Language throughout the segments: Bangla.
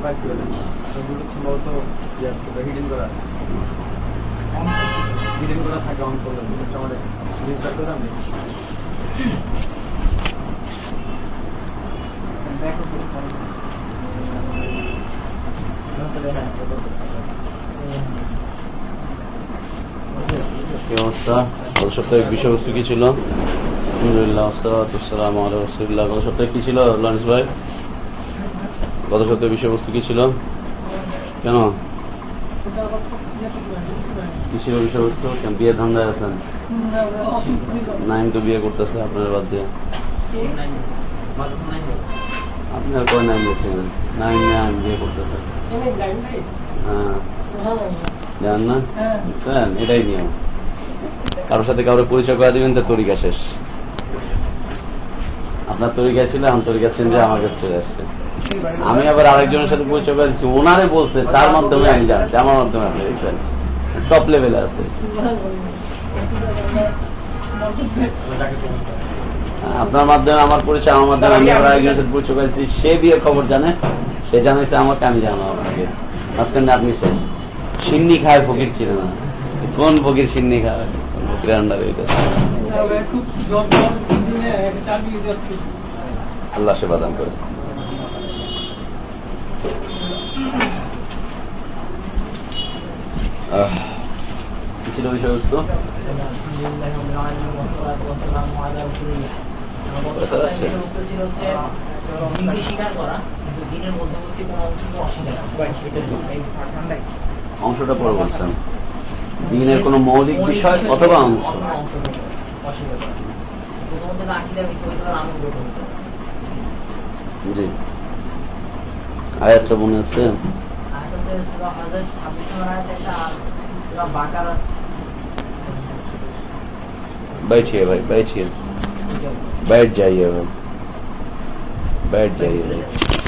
বাইক করে দেন, সম্ভবত হিডিং করা থাকে অন করলে আমাদের রিস্টার্ট করে আমি কি অবস্থা? গত সপ্তাহের বিষয়বস্তু কি ছিল? আলহামদুলিল্লাহ, আসসালামু আলা রাসূলিল্লাহ। গত সপ্তাহে কি ছিল লরেন্স ভাই? গত সপ্তাহের বিষয়বস্তু কি ছিল? কেন কি ছিল বিষয়বস্তু? কেন বিয়ে ধান্দায় আছেন? নাইম তো বিয়ে করতেছে আপনার বাদ দিয়ে। আপনি আর কয় নাইম দিচ্ছেন? নাইম বিয়ে করতেছে। হ্যাঁ, জান না? বুঝছেন, এটাই নিয়ম। কারোর সাথে কারোর পরিচয় করে দিবেন তো তরিকা শেষ। আপনার তরিকা ছিল, আমার তরিকা চেঞ্জ হয়ে আমার কাছে চলে আসছে। আমি আবার আরেকজনের সাথে পরিচয় করে দিচ্ছি, ওনারে বলছে, তার মাধ্যমে আমি জানছি, আমার মাধ্যমে আপনি দেখছেন টপ লেভেলে আছে। আপনার মাধ্যমে আমার পরিচয়, আমার মাধ্যমে আমি আবার আরেকজনের সাথে পরিচয় করেছি, সে বিয়ের খবর জানে, সে জানাইছে আমাকে, আমি জানো আপনাকে। মাঝখানে আপনি শেষ। সিন্নি খায় ফকির ছিল না, কোন ফকির সিন্নি খায়? ফকিরের আন্ডারে আল্লাহ সেবা দান করে। কি ছিল বিষয়বস্তু? অংশটা পরে বলছেন, দিনের কোন মৌলিক বিষয় অথবা অংশ। জি, আয়াতটা মনে আছে? बैठिए भाई, बैठिए, बैठ जाइए भाई, बैठ जाइए भाई।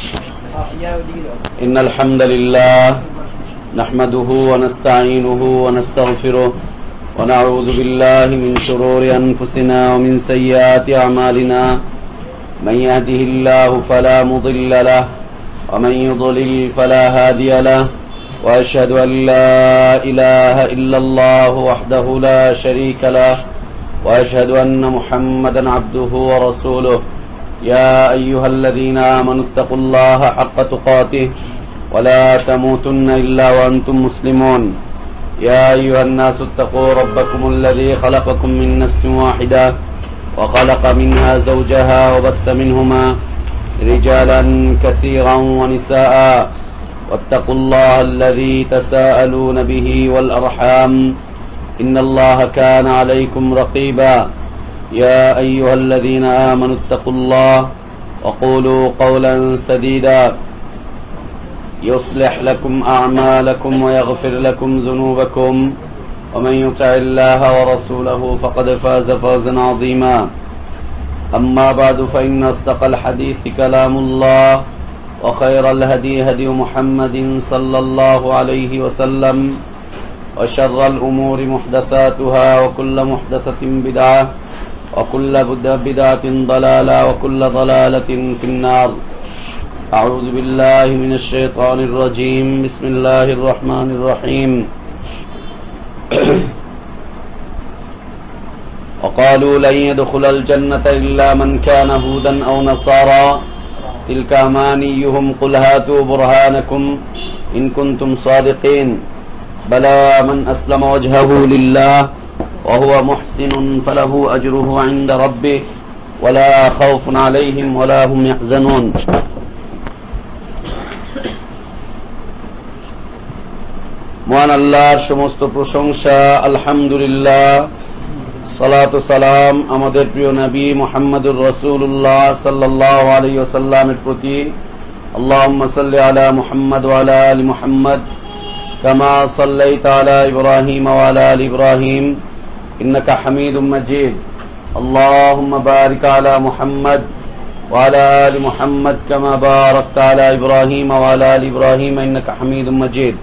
إن الحمد لله نحمده ونستعينه ونستغفره ونعوذ بالله من شرور أنفسنا ومن سيئات أعمالنا من يهده الله فلا مضل له ومن يضلل فلا هادي له وأشهد أن لا إله إلا الله وحده لا شريك له وأشهد أن محمدا عبده ورسوله يا أيها الذين آمنوا اتقوا الله حق تقاته ولا تموتن إلا وأنتم مسلمون يا أيها الناس اتقوا ربكم الذي خلقكم من نفس واحدة وخلق منها زوجها وبث منهما رجالا كثيرا ونساء واتقوا الله الذي تساءلون به والأرحام إن الله كان عليكم رقيبا يا أيها الذين آمنوا اتقوا الله وقولوا قولا سديدا يصلح لكم أعمالكم ويغفر لكم ذنوبكم ومن يطع الله ورسوله فقد فاز فوزا عظيما أما بعد فإن أصدق الحديث كلام الله وخير الهدي هدي محمد صلى الله عليه وسلم وشر الأمور محدثاتها وكل محدثة بدعة وكل بدعة ضلالة وكل ضلالة في النار أعوذ بالله من الشيطان الرجيم بسم الله الرحمن الرحيم وقالوا لن يدخل الجنة إلا من كان هودا أو نصارى تلك أمانيهم قل هاتوا برهانكم إن كنتم صادقين بلى من أسلم وجهه لله وهو محسن فله أجره عند ربه ولا خوف عليهم ولا هم يحزنون মহান আল্লাহর সমস্ত প্রশংসা, আলহামদুলিল্লাহ। সালাত ও সালাম আমাদের প্রিয় নবী মুহাম্মদুর রাসূলুল্লাহ সাল্লাল্লাহু আলাইহি ওয়াসাল্লামের প্রতি। আল্লাহুম্মা সাল্লি আলা মুহাম্মদ ওয়া আলা আলি মুহাম্মদ কামা সাল্লাইতা আলা ইব্রাহিম ওয়া আলা আলি ইব্রাহিম ইন্নাকা হামিদুম মাজিদ। আল্লাহুম্মা বারিক আলা মুহাম্মদ ওয়া আলা আলি মুহাম্মদ কামা বারাকতা আলা ইব্রাহিম ওয়া আলা আলি ইব্রাহিম ইন্নাকা হামিদুম মাজিদ।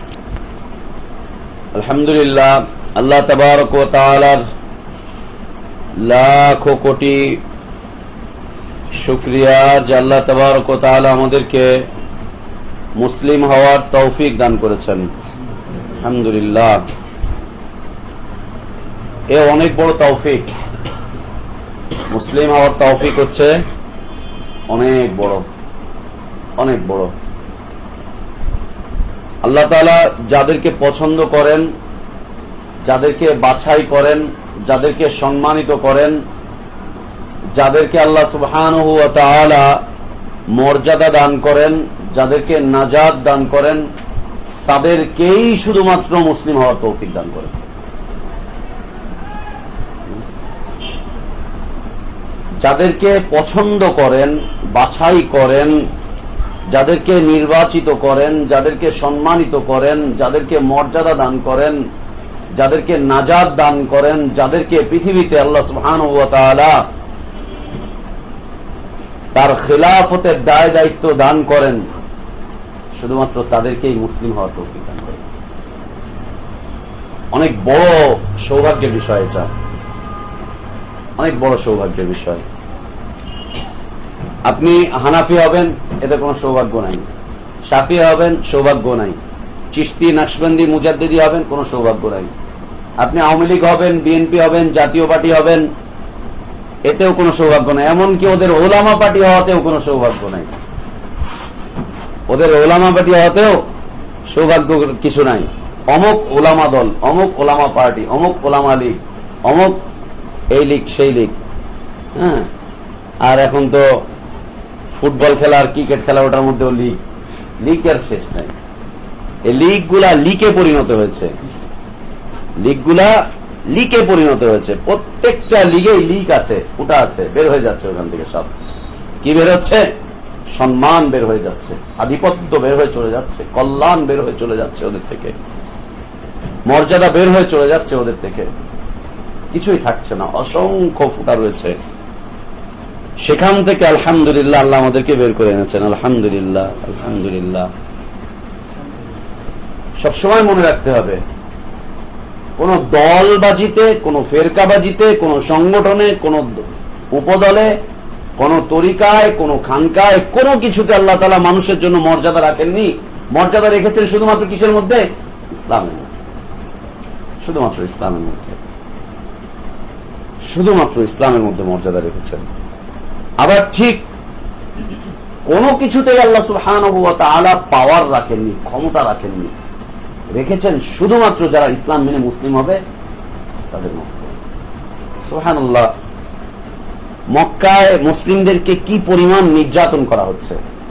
আলহামদুলিল্লাহ, আল্লাহ তাবারক ওয়া তাআলার লাখো কোটি শুকরিয়া যে আল্লাহ তাবারক ওয়া তাআলা আমাদেরকে মুসলিম হওয়ার তৌফিক দান করেছেন। আলহামদুলিল্লাহ, এ অনেক বড় তৌফিক। মুসলিম হওয়ার তৌফিক হচ্ছে অনেক বড়, অনেক বড়। আল্লাহ তাআলা যাদেরকে পছন্দ করেন, যাদেরকে বাছাই করেন, যাদেরকে সম্মানিত করেন, যাদেরকে আল্লাহ সুবহানাহু ওয়া তাআলা মর্যাদা দান করেন, যাদেরকে নাজাত দান করেন, তাদেরকেই শুধুমাত্র মুসলিম হওয়ার তৌফিক দান করেন। যাদেরকে পছন্দ করেন, বাছাই করেন, যাদেরকে নির্বাচিত করেন, যাদেরকে সম্মানিত করেন, যাদেরকে মর্যাদা দান করেন, যাদেরকে নাজাত দান করেন, যাদেরকে পৃথিবীতে আল্লাহ সুবহানাহু ওয়া তাআলা তার খিলাফতের দায় দায়িত্ব দান করেন, শুধুমাত্র তাদেরকেই মুসলিম হওয়ার তৌফিক দান করেন। অনেক বড় সৌভাগ্যের বিষয় এটা, অনেক বড় সৌভাগ্যের বিষয়। আপনি হানাফি হবেন, এতে কোনো সৌভাগ্য নাই। শাফি হবেন, সৌভাগ্য নাই। চিশতি, নকশবন্দি, মুজাদ্দিদি হবেন, কোনো সৌভাগ্য নাই। আপনি আওয়ামী লীগ হবেন, বিএনপি হবেন, জাতীয় পার্টি হবেন, এতেও কোনো সৌভাগ্য নাই। এমনকি ওদের ওলামা পার্টি হওয়াতেও কোনো সৌভাগ্য নাই। ওদের ওলামা পার্টি হওয়াতেও সৌভাগ্য কিছু নাই। অমুক ওলামা দল, অমুক ওলামা পার্টি, অমুক ওলামা লীগ, অমুক এই লীগ সেই লীগ। হ্যাঁ, আর এখন তো ফুটবল খেলা আর ক্রিকেট খেলা, ওটার মধ্যেও লীগ, লীগের শেষ নাই। এই লীগগুলা লিকে পরিণত হয়েছে, লীগগুলা লিকে পরিণত হয়েছে। প্রত্যেকটা লিগেই লিগ আছে, ফুটা আছে, বের হয়ে যাচ্ছে ওখান থেকে। সব কি বের হচ্ছে? সম্মান বের হয়ে যাচ্ছে, আধিপত্য বের হয়ে চলে যাচ্ছে, কল্যাণ বের হয়ে চলে যাচ্ছে ওদের থেকে, মর্যাদা বের হয়ে চলে যাচ্ছে ওদের থেকে, কিছুই থাকছে না। অসংখ্য ফুটা রয়েছে, সেখান থেকে আলহামদুলিল্লাহ আল্লাহ আমাদেরকে বের করে এনেছেন। আলহামদুলিল্লাহ, আলহামদুলিল্লাহ। সবসময় মনে রাখতে হবে, কোন দলবাজিতে, কোন ফেরকাবাজিতে, কোন সংগঠনে, কোন উপদলে, কোন তরিকায়, কোন খানকায়, কোন কিছুতে আল্লাহ তাআলা মানুষের জন্য মর্যাদা রাখেননি। মর্যাদা রেখেছেন শুধুমাত্র কিসের মধ্যে? ইসলামের মধ্যে। শুধুমাত্র ইসলামের মধ্যে, শুধুমাত্র ইসলামের মধ্যে মর্যাদা রেখেছেন। আবার ঠিক কোন কিছুতেই আল্লাহ সুবহানাহু ওয়া তাআলা পাওয়ার রাখেননি, ক্ষমতা রাখেননি। রেখেছেন শুধুমাত্র যারা ইসলাম মেনে মুসলিম হবে তাদের মধ্যে। সুবহানাল্লাহ। মক্কায় মুসলিমদেরকে কি পরিমাণ নির্যাতন করা হচ্ছে,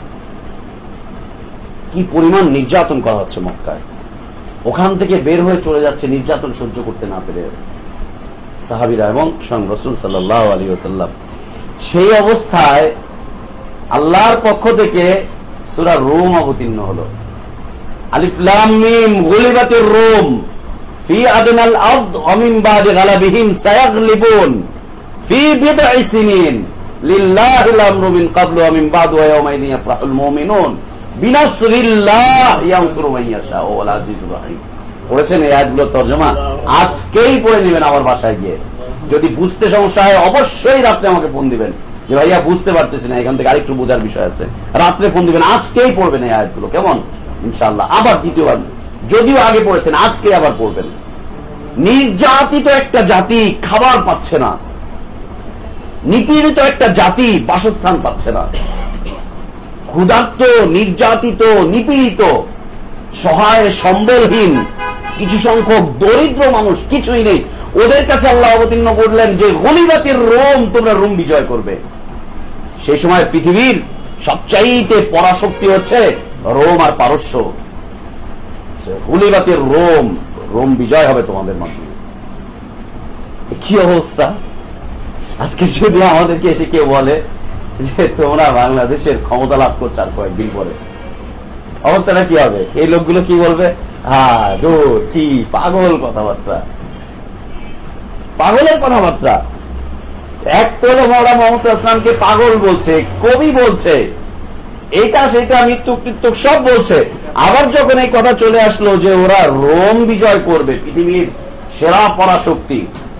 কি পরিমাণ নির্যাতন করা হচ্ছে মক্কায়। ওখান থেকে বের হয়ে চলে যাচ্ছে নির্যাতন সহ্য করতে না পেরে সাহাবীরা এবং স্বয়ং রাসূল সাল্লাল্লাহু আলাইহি ওয়াসাল্লাম। সেই অবস্থায় আল্লাহর পক্ষ থেকে সূরা রুম অবতীর্ণ হলো। আলিফ লাম মিম, গুলিবাতির রুম ফি আদনাল আরদ ওয়া মিন বাদি গালাবিহিম সায়াগলিবুন ফি বিদ'i সিনিন লিল্লাহিল আমরু মিন ক্বাবলু ওয়া মিন বাদু ওয়া ইয়াওমাইযিন ইয়াফরাহুল মুমিনুন বিনাসরিল্লাহ ইয়ানসুরু মান ইয়াশা ওয়াল আজিজুর রহিম। পড়েছেন এই আয়াতগুলোর তরজমা? আজকেই পড়ে নেবেন আমার বাসায় গিয়ে। যদি বুঝতে সমস্যা হয় অবশ্যই রাত্রে আমাকে ফোন দিবেন যে ভাইয়া বুঝতে পারতেছি না, এখান থেকে আরেকটু বোঝার বিষয় আছে। রাত্রে ফোন দিবেন, আজকেই পড়বেন এই আয়াতগুলো, কেমন? ইনশাআল্লাহ। আবার দ্বিতীয়বার, যদিও আগে পড়েছেন, আজকে আবার পড়বেন। নির্যাতিত একটা জাতি খাবার পাচ্ছে না, নিপীড়িত একটা জাতি বাসস্থান পাচ্ছে না, ক্ষুধার্ত, নির্যাতিত, নিপীড়িত, সহায় সম্বলহীন কিছু সংখ্যক দরিদ্র মানুষ, কিছুই নেই। ওদের কাছে আল্লাহ অবতীর্ণ করলেন যে গলিবাতির রোম, তোমরা রোম বিজয় করবে। সেই সময় পৃথিবীর সবচাইতে পরাশক্তি হচ্ছে রোম আর পারস্য। গলিবাতির রোম, রোম বিজয় হবে তোমাদের মাধ্যমে। কি অবস্থা! আজকে যদি আমাদেরকে এসে কেউ বলে যে তোমরা বাংলাদেশের ক্ষমতা লাভ করছো আর কয়েকদিন পরে, অবস্থাটা কি হবে? এই লোকগুলো কি বলবে? হ্যাঁ, কি পাগল কথাবার্তা, পাগলের কথাবার্তা। এক তো মওলানা মুহাম্মদ সাল্লাল্লাহু আলাইহি ওয়াসাল্লামকে পাগল বলছে, কবি বলছে, এইটা সেটা মৃত্যুক টিত্যুক সব বলছে। আবার যখন এই কথা চলে আসলো যে ওরা রোম বিজয় করবে, পৃথিবীর সেরা পরাশক্তি,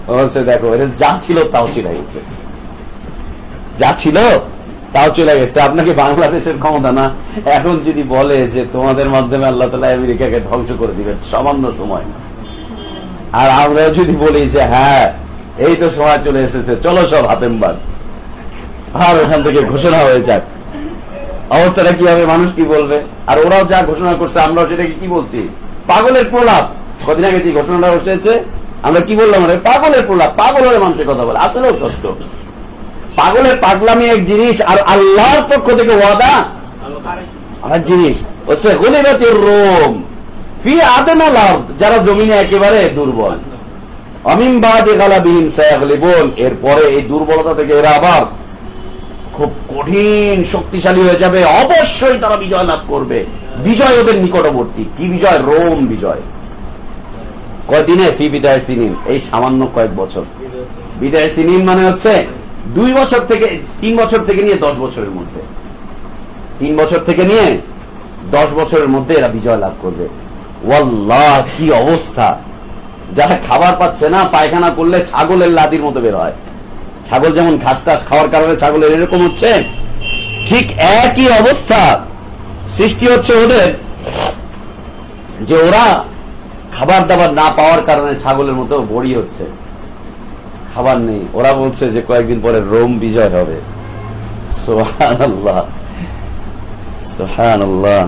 বলছে দেখো এর যা ছিল তাও চলে গেছে, যা ছিল তাও চলে গেছে। আপনাকে বাংলাদেশের ক্ষমতা না, এখন যদি বলে যে তোমাদের মাধ্যমে আল্লাহ তাআলা আমেরিকাকে ধ্বংস করে দিবেন, সামান্য সময় না। আর আমরা যদি বলি যে হ্যাঁ এই তো সময় চলে এসেছে, চলো সব হাতেমবাদ, আর ওখান থেকে ঘোষণা হয়ে যাক, অবস্থাটা কি হবে? মানুষ কি বলবে? আর ওরাও যা ঘোষণা করছে আমরাও সেটাকে কি বলছি? পাগলের প্রলাপ। কদিন আগে যে ঘোষণাটা হয়েছে আমরা কি বললাম? পাগলের প্রলাপ, পাগল হলে মানুষের কথা বলে, আসলেও সত্য। পাগলের পাগলামি এক জিনিস, আর আল্লাহর পক্ষ থেকে ওয়াদা আর জিনিস হচ্ছে গুলিবাতির রোম ফি আদনাল আরদ, যারা জমিনে একেবারে দুর্বল। আমিন বাদি গালাবিহিম সায়াগলিবুন, এরপরে এই দুর্বলতা থেকে এরা আবার খুব কঠিন শক্তিশালী হয়ে যাবে, অবশ্যই তারা বিজয় লাভ করবে। বিজয় ওদের নিকটবর্তী। কি বিজয়? রোম বিজয়। কয়দিনে? ফি বিদায় সিনিন, এই সামান্য কয়েক বছর। বিদায় সিনিন মানে হচ্ছে 2 বছর থেকে 3 বছর থেকে নিয়ে 10 বছরের মধ্যে, 3 বছর থেকে নিয়ে 10 বছরের মধ্যে এরা বিজয় লাভ করবে। ওয়াল্লাহ কি অবস্থা! যারা খাবার পাচ্ছে না, পায়খানা করলে ছাগলের লাদির মতো বের হয়। ছাগল যেমন ঘাস টাস খাওয়ার কারণে ছাগলের এরকম হচ্ছে, ঠিক একই অবস্থা সৃষ্টি হচ্ছে ওদের, যে ওরা খাবার দাবার না পাওয়ার কারণে ছাগলের মতো বড়ি হচ্ছে, খাবার নেই। ওরা বলছে যে কয়েকদিন পরে রোম বিজয় হবে। সুবহানাল্লাহ, সুবহানাল্লাহ।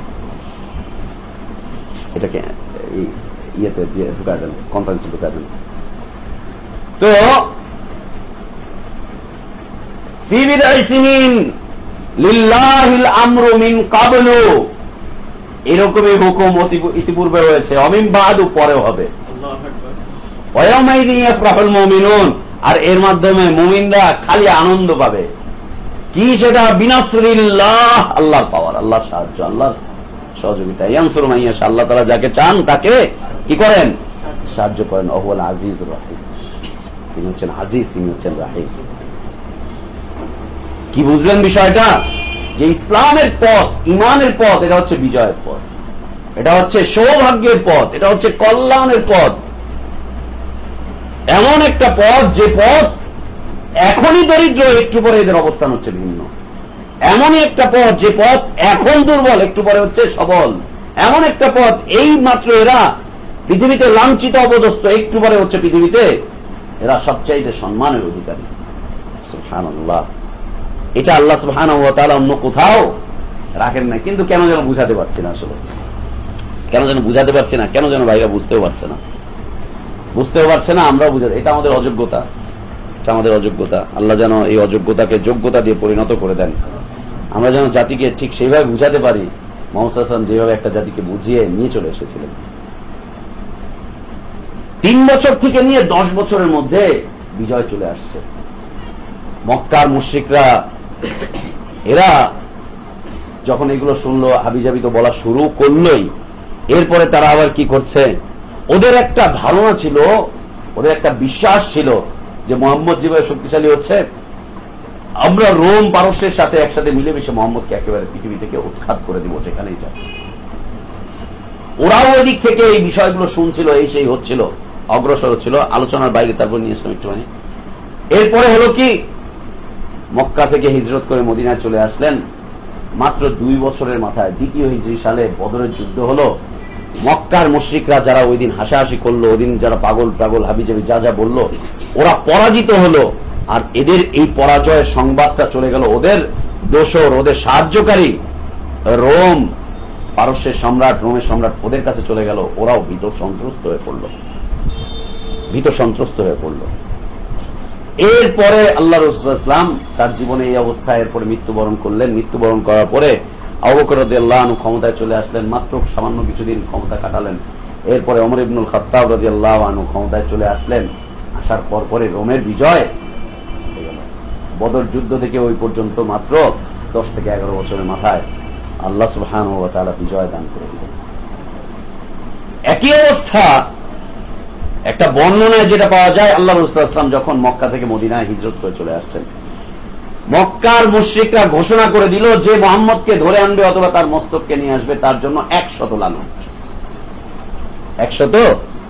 এটাকে ইয়েতে ঢুকা দেন, কনফারেন্সে ঢুকা দেন। তো ফি বিদায় সিনিন লিল্লাহিল আমরু মিন ক্বাবলু, এরকমই হুকুম ইতিপূর্বে হয়েছে, অমিন বাদু পরেও হবে। ওয়ায়াউমাইযিন ইয়াফরাহুল মুমিনুন, আর এর মাধ্যমে মুমিনরা খালি আনন্দ পাবে। কি সেটা? বিনাসরিল্লাহ, আল্লাহর পাওয়ার, আল্লাহর সাহায্য, আল্লাহর সহযোগিতা। ইয়ানসুরু মান ইয়াশা, আল্লাহ তাআলা যাকে চান তাকে কি করেন? সাহায্য করেন। ওহুয়াল আজিজুর রাহিম, তিনি হচ্ছেন আজিজ, তিনি হচ্ছেন রাহিম। কি বুঝলেন বিষয়টা? যে ইসলামের পথ, ইমানের পথ, এটা হচ্ছে বিজয়ের পথ, এটা হচ্ছে সৌভাগ্যের পথ, এটা হচ্ছে কল্যাণের পথ। এমন একটা পথ যে পথ এখনই দরিদ্র, একটু পরে এদের অবস্থান হচ্ছে ভিন্ন। এমনই একটা পথ যে পথ এখন দুর্বল, একটু পরে হচ্ছে সবল। এমন একটা পথ এই মাত্র এরা পৃথিবীতে লাঞ্ছিত অপদস্থ, একটু পরে হচ্ছে পৃথিবীতে এরা সবচাইতে সম্মানের অধিকারী। সুবহানাল্লাহ। এটা আল্লাহ সুবহানাহু ওয়া তাআলা অন্য কোথাও রাখেন না, কিন্তু কেন যেন বুঝাতে পারছি না। আসলে কেন যেন বুঝাতে পারছি না, কেন যেন ভাইরা বুঝতেও পারছে না, বুঝতেও পারছে না, আমরাও বুঝাতে। এটা আমাদের অযোগ্যতা, এটা আমাদের অযোগ্যতা। আল্লাহ যেন এই অযোগ্যতাকে যোগ্যতা দিয়ে পরিণত করে দেন। আমরা যেন জাতিকে ঠিক সেইভাবে বুঝাতে পারি মুহাম্মদ সাল্লাল্লাহু আলাইহি ওয়াসাল্লাম যেভাবে একটা জাতিকে বুঝিয়ে নিয়ে চলে এসেছিলেন। 3 বছর থেকে নিয়ে 10 বছরের মধ্যে বিজয় চলে আসছে। মক্কার মুশরিকরা এরা যখন এগুলো শুনলো, হাবিজাবি তো বলা শুরু করলোই। এরপরে তারা আবার কি করছে? ওদের একটা ধারণা ছিল, ওদের একটা বিশ্বাস ছিল যে মুহাম্মদ যেভাবে শক্তিশালী হচ্ছে, আমরা রোম পারস্যের সাথে একসাথে মিলেমিশে মোহাম্মদকে একেবারে পৃথিবী থেকে উৎখাত করে দিব, সেখানেই যাক। ওরাও ওই দিক থেকে এই বিষয়গুলো শুনছিল, এই সেই হচ্ছিল, অগ্রসর হচ্ছিল। আলোচনার বাইরে তারপর নিয়ে আসলাম একটুখানি। এরপরে হলো কি, মক্কা থেকে হিজরত করে মদিনায় চলে আসলেন। মাত্র 2 বছরের মাথায় দ্বিতীয় হিজরি সালে বদরের যুদ্ধ হলো। মক্কার মুশরিকরা যারা ওই দিন হাসাহাসি করলো, ওই দিন যারা পাগল পাগল হাবিজাবি যা যা বললো, ওরা পরাজিত হলো। আর এদের এই পরাজয়ের সংবাদটা চলে গেল ওদের দোসর, ওদের সাহায্যকারী রোম, পারস্যের সম্রাট, রোমের সম্রাট, ওদের কাছে চলে গেল। ওরাও ভীত সন্ত্রস্ত হয়ে পড়ল, ভীত সন্ত্রস্ত হয়ে পড়ল। এরপরে আল্লাহ রাসূল সাল্লাল্লাহু আলাইহি ওয়াসাল্লাম তার জীবনে এই অবস্থায় এরপরে মৃত্যুবরণ করলেন। মৃত্যুবরণ করার পরে আবু বকর রাদিয়াল্লাহু আনহু ক্ষমতায় চলে আসলেন। মাত্র সামান্য কিছুদিন ক্ষমতা কাটালেন। এরপরে ওমর ইবনুল খাত্তাব রাদিয়াল্লাহু আনহু ক্ষমতায় চলে আসলেন। আসার পর পরে রোমের বিজয় হয়ে গেল। বদর যুদ্ধ থেকে ওই পর্যন্ত মাত্র 10 থেকে 11 বছরের মাথায় আল্লাহ সুবহানাহু ওয়া তাআলা বিজয় দান করে দিলেন। একই অবস্থা একটা বর্ণনায় যেটা পাওয়া যায়, আল্লাহ রাসূল সাল্লাল্লাহু আলাইহি ওয়াসাল্লাম যখন মক্কা থেকে মদিনায় হিজরত করে চলে আসছেন, মক্কার মুশরিকরা ঘোষণা করে দিল যে মুহাম্মদকে ধরে আনবে অথবা তার মস্তককে নিয়ে আসবে তার জন্য 100 লানত। 100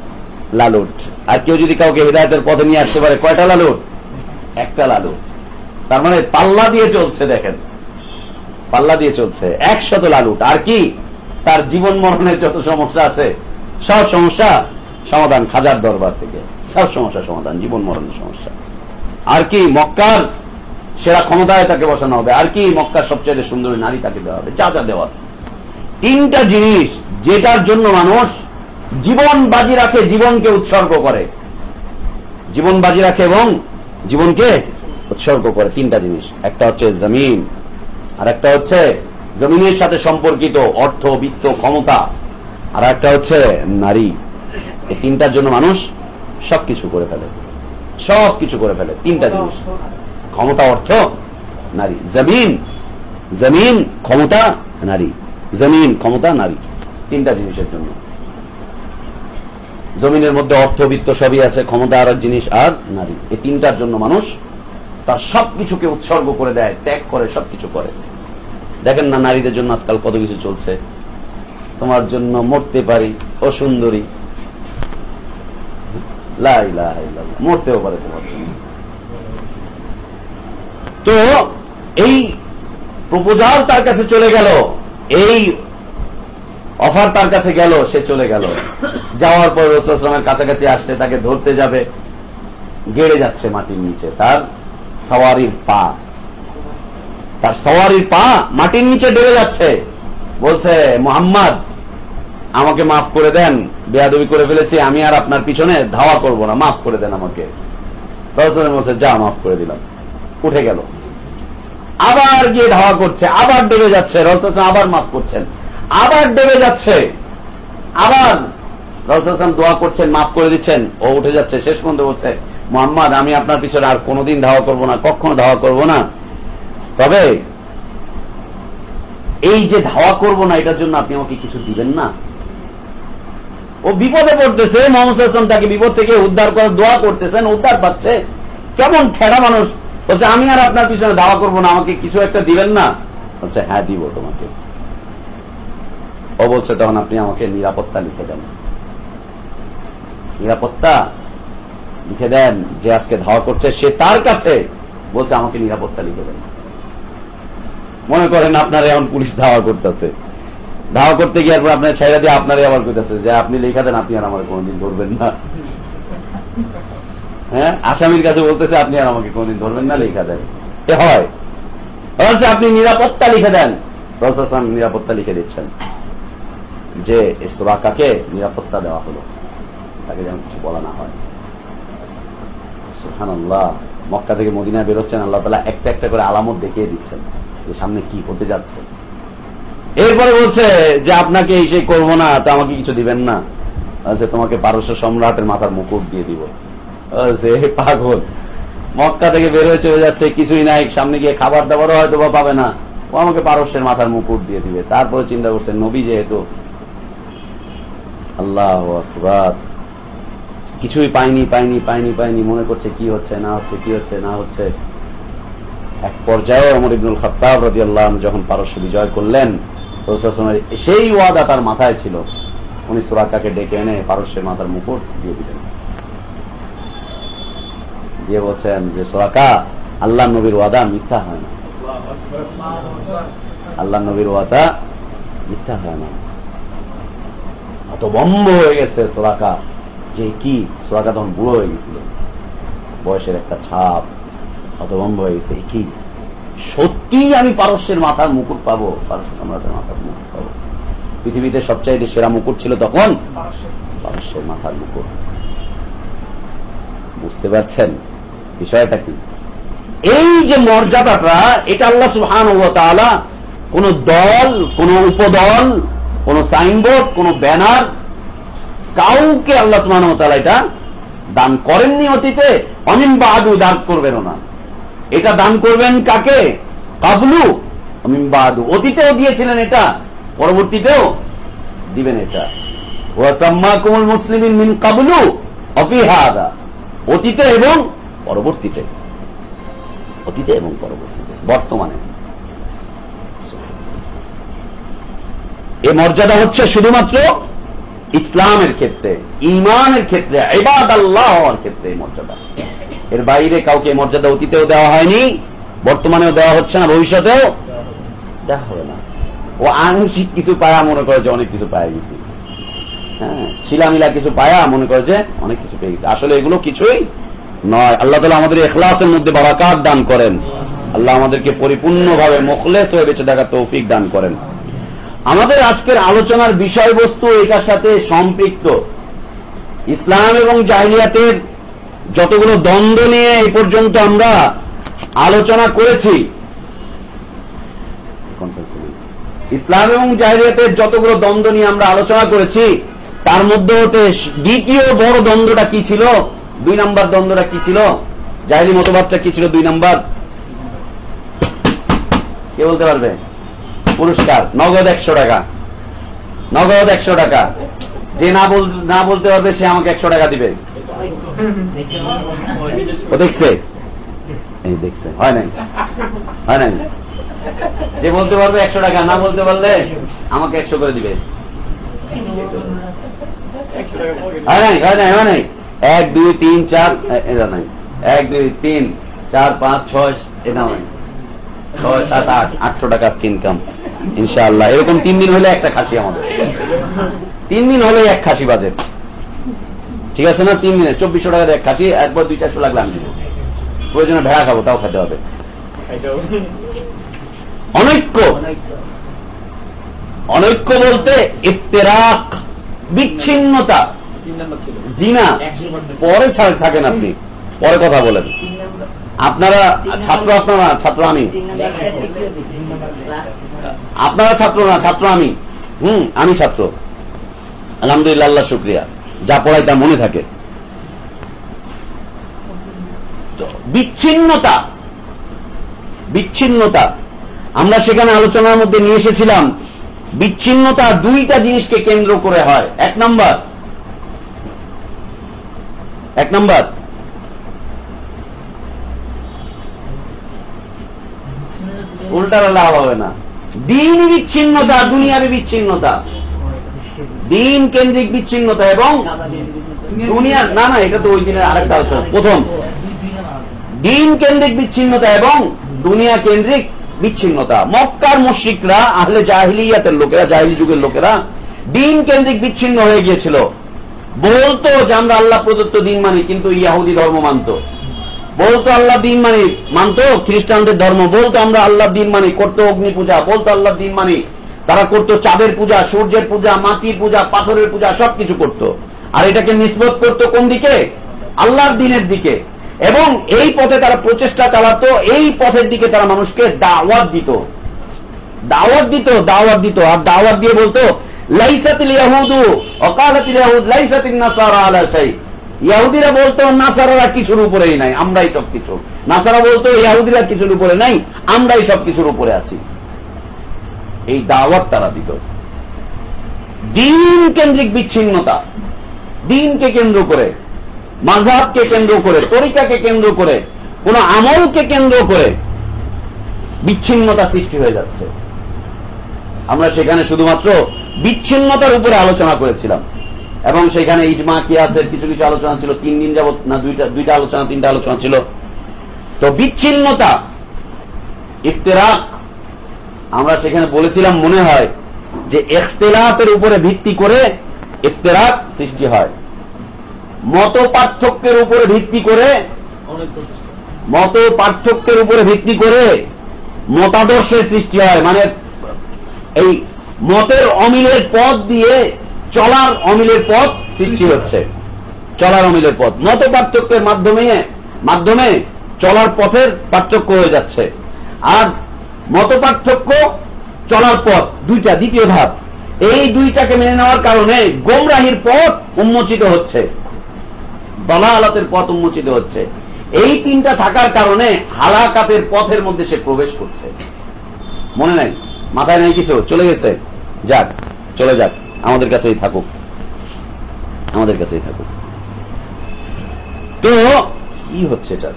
লালুট। আর কেউ যদি কাউকে হিদায়াতের পথে নিয়ে আসতে পারে, কয়টা লালুট? একটা লালুট। তার মানে পাল্লা দিয়ে চলছে, দেখেন পাল্লা দিয়ে চলছে 100 লালুট। আর কি? তার জীবন মরণের যত সমস্যা আছে সব সমস্যা সমাধান খাজার দরবার থেকে, সব সমস্যা সমাধান, জীবন মরণের সমস্যা। আর কি? মক্কার সেরা ক্ষমতায় তাকে বসানো হবে। আর কি? মক্কার সবচেয়ে সুন্দরী নারী তাকে দেওয়া হবে, যা যা দেওয়ার। 3টা জিনিস যেটার জন্য মানুষ জীবন বাজি রাখে, জীবনকে উৎসর্গ করে, জীবন বাজি রাখে এবং জীবনকে উৎসর্গ করে। 3টা জিনিস, একটা হচ্ছে জমিন, আর একটা হচ্ছে জমিনের সাথে সম্পর্কিত অর্থ, বিত্ত, ক্ষমতা, আর একটা হচ্ছে নারী। এই 3টার জন্য মানুষ সবকিছু করে ফেলে, সবকিছু করে ফেলে। 3টা জিনিস, ক্ষমতা, অর্থ, নারী। জমিন, জমিন, ক্ষমতা, নারী। জমিন, ক্ষমতা, নারী, 3টা জিনিসের জন্য। জমিনের মধ্যে অর্থ, বিত্ত সবই আছে, ক্ষমতা আর এক জিনিস, আর নারী। এই 3টার জন্য মানুষ তার সবকিছুকে উৎসর্গ করে দেয়, ত্যাগ করে, সবকিছু করে। দেখেন না নারীদের জন্য আজকাল কত কিছু চলছে। তোমার জন্য মরতে পারি, ও সুন্দরী, লা ইলাহা ইল্লাল্লাহ, মরতেও পারে তোমার জন্য। তো এই প্রপোজাল তার কাছে চলে গেল, এই অফার তার কাছে গেল, সে চলে গেল। যাওয়ার পর রাসূল সাল্লাল্লাহু আলাইহি ওয়াসাল্লামের কাছাকাছি আসছে, তাকে ধরতে যাবে, গেড়ে যাচ্ছে মাটির নিচে তার সওয়ারির পা, তার সওয়ারির পা মাটির নিচে ডেবে যাচ্ছে। বলছে, মুহাম্মদ আমাকে মাফ করে দেন, বেয়াদবি করে ফেলেছি, আমি আর আপনার পিছনে ধাওয়া করব না, মাফ করে দেন আমাকে। রাসূল বলছে, যা, মাফ করে দিলাম। উঠে গেল, আবার গিয়ে ধাওয়া করছে, আবার ডেবে যাচ্ছে। রাসূল আবার মাফ করছেন, আবার ডেবে যাচ্ছে, আবার রাসূল দোয়া করছেন, মাফ করে দিচ্ছেন, ও উঠে যাচ্ছে। শেষ পর্যন্ত বলছে, মুহাম্মদ আমি আপনার পিছনে আর কোনোদিন ধাওয়া করব না, কখনো ধাওয়া করব না, তবে এই যে ধাওয়া করব না এটার জন্য আপনি আমাকে কিছু দিবেন না। ও বিপদে পড়তেছে, মুহাম্মদ সাল্লাল্লাহু আলাইহি ওয়াসাল্লাম তাকে বিপদ থেকে উদ্ধার করার দোয়া করতেছেন, উদ্ধার পাচ্ছে। কেমন ঠেড়া মানুষ, বলছে আমি আর আপনার পিছনে ধাওয়া করব না, আমাকে কিছু একটা দিবেন না। বলছে, হ্যাঁ দিব তোমাকে। ও বলছে, তখন আপনি আমাকে নিরাপত্তা লিখে দেন, নিরাপত্তা লিখে দেন। যে আজকে ধাওয়া করছে সে তার কাছে বলছে আমাকে নিরাপত্তা লিখে দেন। মনে করেন আপনার এখন পুলিশ ধাওয়া করতেছে, ধাওয়া করতে গিয়ে আপনার ছেড়ে দিয়ে আপনারই আবার করতেছে যে আপনি লেখা দেন, আপনি আর আমার কোনদিন ধরবেন না। হ্যাঁ, আসামির কাছে বলতেছে আপনি আর আমাকে কোনদিন ধরবেন না, লেখা দেন। এ হয়, আপনি নিরাপত্তা লিখে দেন। রাসূল নিরাপত্তা লিখে দিচ্ছেন যে সুরাকাকে নিরাপত্তা দেওয়া হলো, তাকে যেন কিছু বলা না হয়। সুবহানাল্লাহ। মক্কা থেকে মদিনায় বেরোচ্ছেন, আল্লাহ তাআলা একটা একটা করে আলামত দেখিয়ে দিচ্ছেন যে সামনে কি হতে যাচ্ছে। এরপরে বলছে যে আপনাকে এই সেই করবো না, তো আমাকে কিছু দিবেন না। তোমাকে পারস্য সম্রাটের মাথার মুকুট দিয়ে দিব। পাগল, মক্কা থেকে বের হয়ে চলে যাচ্ছে, কিছুই নাই, সামনে গিয়ে খাবার দাবারও হয়তো বা পাবে না, ও আমাকে পারস্যের মাথার মুকুট দিয়ে দিবে। তারপরে চিন্তা করছেন নবী যেহেতু, আল্লাহু আকবার, কিছুই পাইনি পাইনি পাইনি পাইনি, মনে করছে কি হচ্ছে না হচ্ছে, কি হচ্ছে না হচ্ছে। এক পর্যায়ে ওমর ইবনুল খাত্তাব রাদিয়াল্লাহু আনহু যখন পারস্য বিজয় করলেন, সেই ওয়াদা তার মাথায় ছিল, উনি সুরাকাকে ডেকে এনে পারস্যের মাথার মুকুট দিয়ে দিলেন, দিয়ে বলছেন যে সুরাকা, আল্লাহ নবীর ওয়াদা মিথ্যা হয় না, আল্লাহ নবীর ওয়াদা মিথ্যা হয় না। হতভম্ব হয়ে গেছে সুরাকা, যে কি, সুরাকা তখন বুড়ো হয়ে গেছিল, বয়সের একটা ছাপ, হতভম্ব হয়ে গেছে, কি সত্যি আমি পারস্যের মাথার মুকুট পাবো, পারস্য সম্রাটের মাথার মুকুট পাবো। পৃথিবীতে সবচাইতে সেরা মুকুট ছিল তখন পারস্যের মাথার মুকুট। বুঝতে পারছেন বিষয়টা কি? এই যে মর্যাদাটা, এটা আল্লাহ সুবহানাহু ওয়া তাআলা কোন দল, কোন উপদল, কোন সাইনবোর্ড, কোন ব্যানার, কাউকে আল্লাহ সুবহানাহু ওয়া তাআলা এটা দান করেননি অতীতে, অমিন বাদু দান করবেন না। এটা দান করবেন কাকে? কাবলু অমিন বাদু, অতীতেও দিয়েছিলেন এটা, পরবর্তীতেও দিবেন এটা। ওয়া সাম্মাকুমুল মুসলিমিন মিন কাবলু ওয়া ফি হাদা, অতীতে এবং পরবর্তীতে, অতীতে এবং পরবর্তীতে, বর্তমানে। এই মর্যাদা হচ্ছে শুধুমাত্র ইসলামের ক্ষেত্রে, ঈমানের ক্ষেত্রে, ইবাদাল্লাহ হওয়ার ক্ষেত্রে এই মর্যাদা। এর বাইরে কাউকে মর্যাদা অতীতেও দেওয়া হয়নি, বর্তমানেও দেওয়া হচ্ছে না, ভবিষ্যতেও দেওয়া হবে না। ও আংশিক কিছু পায়া মনে করে যে অনেক কিছু পায়ে গেছি, হ্যাঁ, ছিলামিলা কিছু পায়া মনে করে যে অনেক কিছু পেয়ে গেছে। আসলে এগুলো কিছুই নয়। আল্লাহ তাআলা আমাদের ইখলাসের মধ্যে বারাকাত দান করেন। আল্লাহ আমাদেরকে পরিপূর্ণভাবে মুখলেস হয়ে বেঁচে থাকার তৌফিক দান করেন। আমাদের আজকের আলোচনার বিষয়বস্তু এটার সাথে সম্পৃক্ত। ইসলাম এবং জাহিলিয়াতের যতগুলো দ্বন্দ্ব নিয়ে এই পর্যন্ত আমরা আলোচনা করেছি, ইসলাম এবং জাহিলিয়াতের যতগুলো দ্বন্দ্ব নিয়ে আমরা আলোচনা করেছি, তার মধ্যে হতে দ্বিতীয় বড় দ্বন্দ্বটা কি ছিল? 2 নম্বর দ্বন্দ্বটা কি ছিল? জাহিলি মতবাদটা কি ছিল? 2 নম্বর কে বলতে পারবে? পুরস্কার, নগদ 100 টাকা। নগদ 100 টাকা। যে না বলতে পারবে সে আমাকে 100 টাকা দিবে। ও দেখছে, এই দেখছে, হয় নাই, হয় নাই। যে বলতে পারবে 100 টাকা, না বলতে পারলে আমাকে 100 করে দিবে। হয় নাই, হয় নাই, হয় নাই। 1 2 3 4 এটা নাই। 1 2 3 4 5 6 এটা নাই। 6 7 8 800 টাকা ইনকাম ইনশাআল্লাহ। এরকম 3 দিন হলে একটা খাসি আমাদের, 3 দিন হলে এক খাসি বাজেট, ঠিক আছে না? 3 দিনে 2400 টাকা এক খাসি, একবার 200-400 লাগলে আমি দিব। প্রয়োজনে ভেড়া খাবো, তাও খেতে হবে। অনৈক্য, অনৈক্য বলতে ইফতিরাক, বিচ্ছিন্নতা। জি না, পরে থাকেন আপনি, পরে কথা বলেন। আপনারা ছাত্র, আপনারা ছাত্র, আমি আপনারা ছাত্র না, ছাত্র আমি। আমি ছাত্র, আলহামদুলিল্লাহ, আল্লাহ শুকরিয়া, যা পড়াই তা মনে থাকে। বিচ্ছিন্নতা, বিচ্ছিন্নতা আমরা সেখানে আলোচনার মধ্যে নিয়ে এসেছিলাম। বিচ্ছিন্নতা 2টা জিনিসকে কেন্দ্র করে হয়। 1 নম্বর উল্টা লাভ হবে না। দিন বিচ্ছিন্নতা, দুনিয়াবি বিচ্ছিন্নতা। দিন কেন্দ্রিক বিচ্ছিন্নতা এবং দুনিয়া, না না, এটা তো ওই দিনের আরেকটা আলোচনা। প্রথম দিন কেন্দ্রিক বিচ্ছিন্নতা এবং দুনিয়া কেন্দ্রিক বিচ্ছিন্নতা। মক্কার মুশরিকরা, আহলে জাহিলিয়াতের লোকেরা, জাহিলি যুগের লোকেরা দিন কেন্দ্রিক বিচ্ছিন্ন হয়ে গিয়েছিল। বলতো যে আমরা আল্লাহ প্রদত্ত দিন মানি, কিন্তু ইহুদি ধর্ম মানত। বলতো আল্লাহ দিন মানি, মানত খ্রিস্টানদের ধর্ম। বলতো আমরা আল্লাহ দিন মানি, করতো অগ্নি পূজা। বলতো আল্লাহ দিন মানি, তারা করতো চাঁদের পূজা, সূর্যের পূজা, মাটির পূজা, পাথরের পূজা, সবকিছু করত। আর এটাকে নিসবত করতো কোন দিকে? আল্লাহর দিনের দিকে। এবং এই পথে তারা প্রচেষ্টা চালাতো, এই পথের দিকে তারা মানুষকে দাওয়াত দিত, দাওয়াত দিত, দাওয়াত দিত। আর দাওয়াত দিয়ে বলতো লাইসাতিল ইয়াহুদু ওয়াকালাতিল ইয়াহুদ লাইসাতিন নাসারা আলা শাই। ইহুদিরা বলতো নাসারারা কিছুর উপরেই নাই, আমরাই সবকিছু। নাসারা বলতো ইহুদিরা কিছুর উপরে নাই, আমরাই সবকিছুর উপরে আছি। এই দাওয়াত তারা দিত। দিন কেন্দ্রিক বিচ্ছিন্নতা, দিনকে কেন্দ্র করে, মাযহাবকে কেন্দ্র করে, তরিকাকে কেন্দ্র করে, কোন আমলকে কেন্দ্র করে বিচ্ছিন্নতা সৃষ্টি হয়ে যাচ্ছে। আমরা সেখানে শুধুমাত্র বিচ্ছিন্নতার উপরে আলোচনা করেছিলাম এবং সেখানে ইজমা, কিয়াসের কিছু কিছু আলোচনা ছিল। 3 দিন যাবত, না দুইটা আলোচনা, 3টা আলোচনা ছিল। তো বিচ্ছিন্নতা, ইফতিরাক, আমরা সেখানে বলেছিলাম মনে হয় যে ইখতিলাফের উপরে ভিত্তি করে ইফতিরাক সৃষ্টি হয়, মত পার্থক্যের উপরে ভিত্তি করে, মত পার্থক্যের উপরে ভিত্তি করে মতাদর্শের সৃষ্টি হয়। মানে এই মতের অমিলের পথ দিয়ে চলার অমিলের পথ সৃষ্টি হচ্ছে, চলার অমিলের পথ। মত পার্থক্যের মাধ্যমে চলার পথের পার্থক্য হয়ে যাচ্ছে। আর মত পার্থক্য, চলার পথ, দুইটা, দ্বিতীয় ধাপ। এই দুইটাকে মেনে নেওয়ার কারণে গোমরাহির পথ উন্মোচিত হচ্ছে, দালালাতের পথ উন্মোচিত হচ্ছে। এই 3টা থাকার কারণে হালাকাতের পথের মধ্যে সে প্রবেশ করছে। মনে নাই, মাথায় নাই কিছু, চলে গেছে, যাক, চলে যাক, আমাদের কাছেই থাকুক, আমাদের কাছেই থাকুক। তো কি হচ্ছে এটা?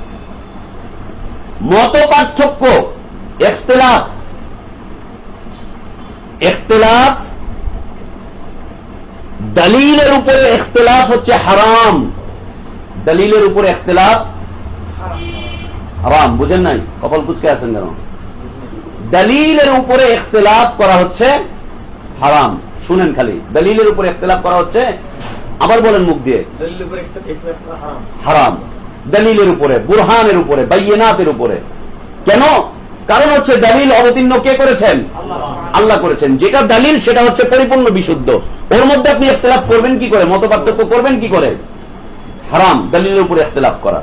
মত পার্থক্য, ইখতিলাফ, ইখতিলাফ দলিলের উপরে ইখতিলাফ হচ্ছে হারাম। দলিলের উপরে ইখতিলাফ হারাম। বুঝেন নাই? কপাল কুচকে আছেন কেন? দলিলের উপরে ইখতিলাফ করা হচ্ছে হারাম। শুনেন খালি, দলিলের উপরে ইখতিলাফ করা হচ্ছে, আবার বলেন মুখ দিয়ে, হারাম। দলিলের উপরে, বুরহানের উপরে, বাইয়িনাতের উপরে। কেন? কারণ হচ্ছে দলিল অবতীর্ণ কে করেছেন? আল্লাহ করেছেন। যেটা দলিল সেটা হচ্ছে পরিপূর্ণ বিশুদ্ধ। ওর মধ্যে আপনি ইখতিলাফ করবেন কি করে? মত পার্থক্য করবেন কি করে? হারাম দলিলের উপরে ইখতিলাফ করা।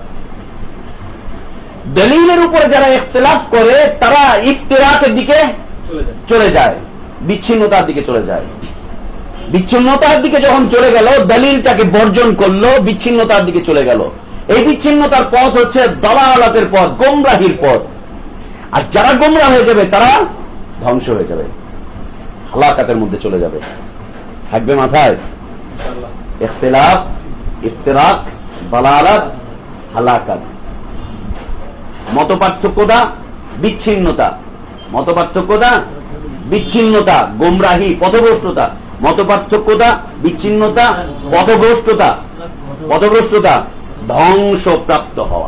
দলিলের উপরে যারা ইখতিলাফ করে তারা ইফতিরাকের দিকে চলে যায়, বিচ্ছিন্নতার দিকে চলে যায়। বিচ্ছিন্নতার দিকে যখন চলে গেল, দলিলটাকে বর্জন করলো, বিচ্ছিন্নতার দিকে চলে গেল। এই বিচ্ছিন্নতার পথ হচ্ছে দালালাতের পথ, গোমরাহির পথ। আর যারা গোমরাহ হয়ে যাবে তারা ধ্বংস হয়ে যাবে, হালাকাতের মধ্যে চলে যাবে। থাকবে মাথায় ইখতিলাফ, ইফতিরাক, দালালাত, হালাকাত। মত পার্থক্যটা বিচ্ছিন্নতা, মত পার্থক্যটা বিচ্ছিন্নতা, গোমরাহি, পথভ্রষ্টতা। মত পার্থক্যটা বিচ্ছিন্নতা, পথভ্রষ্টতা, পথভ্রষ্টতা, ধ্বংসপ্রাপ্ত হওয়া।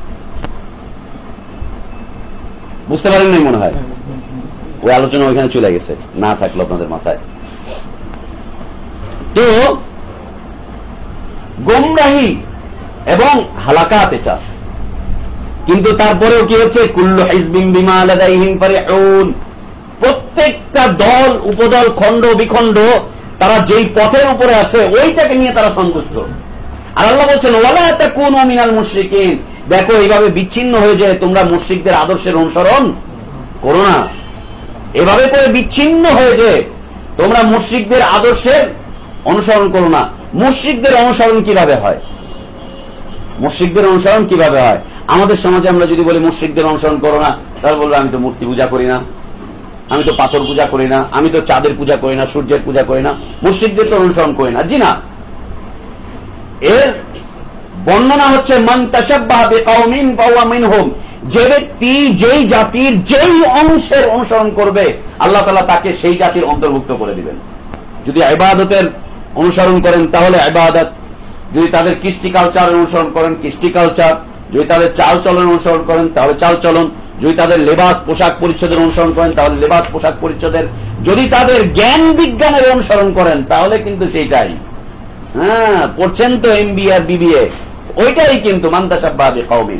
বুঝতে পারেন নাই মনে হয়? ওই আলোচনা ওইখানে চলে গেছে, না থাকলো আপনাদের মাথায়। তো গোমরাহি এবং হালাকাত এটা। কিন্তু তারপরেও কি হচ্ছে? কুল্লু হিজবিন বিমা লাদাইহিম ফারিহুন। প্রত্যেকটা দল, উপদল, খণ্ড বিখণ্ড তারা যেই পথের উপরে আছে ওইটাকে নিয়ে তারা সন্তুষ্ট। আর আল্লাহ বলছেন ওয়ালা তাকুনু মিনাল মুশরিকিন। দেখো, এইভাবে বিচ্ছিন্ন হয়ে যায় তোমরা মুশরিকদের আদর্শের অনুসরণ করো না। এভাবে করে বিচ্ছিন্ন হয়ে যায় তোমরা মুশরিকদের আদর্শের অনুসরণ করো না। মুশরিকদের অনুসরণ কিভাবে হয়? মুশরিকদের অনুসরণ কিভাবে হয়? আমাদের সমাজে আমরা যদি বলি মুশরিকদের অনুসরণ করো না, তাহলে বলবো আমি তো মূর্তি পূজা করি না, আমি তো পাথর পূজা করি না, আমি তো চাঁদের পূজা করি না, সূর্যের পূজা করি না, মুশরিকদের তো অনুসরণ করি না। জি না, এর বর্ণনা হচ্ছে মান তাশাব্বাহা বিকাওমিন ফাহুয়া মিনহুম। যে ব্যক্তি যেই জাতির যেই অংশের অনুসরণ করবে আল্লাহ তাআলা তাকে সেই জাতির অন্তর্ভুক্ত করে দিবেন। যদি ইবাদতের অনুসরণ করেন তাহলে ইবাদত, যদি তাদের কৃষ্টি কালচারের অনুসরণ করেন কৃষ্টি কালচার, যদি তাদের চাল চলন অনুসরণ করেন তাহলে চাল চলন, যদি তাদের লেবাস পোশাক পরিচ্ছদের অনুসরণ করেন তাহলে লেবাস পোশাক পরিচ্ছদের, যদি তাদের জ্ঞান বিজ্ঞানের অনুসরণ করেন তাহলে কিন্তু সেইটাই। হ্যাঁ, পড়ছেন তো এমবিএ আর বিবিএ, ওইটাই কিন্তু মান তাশাব্বাহা বিকাওমিন।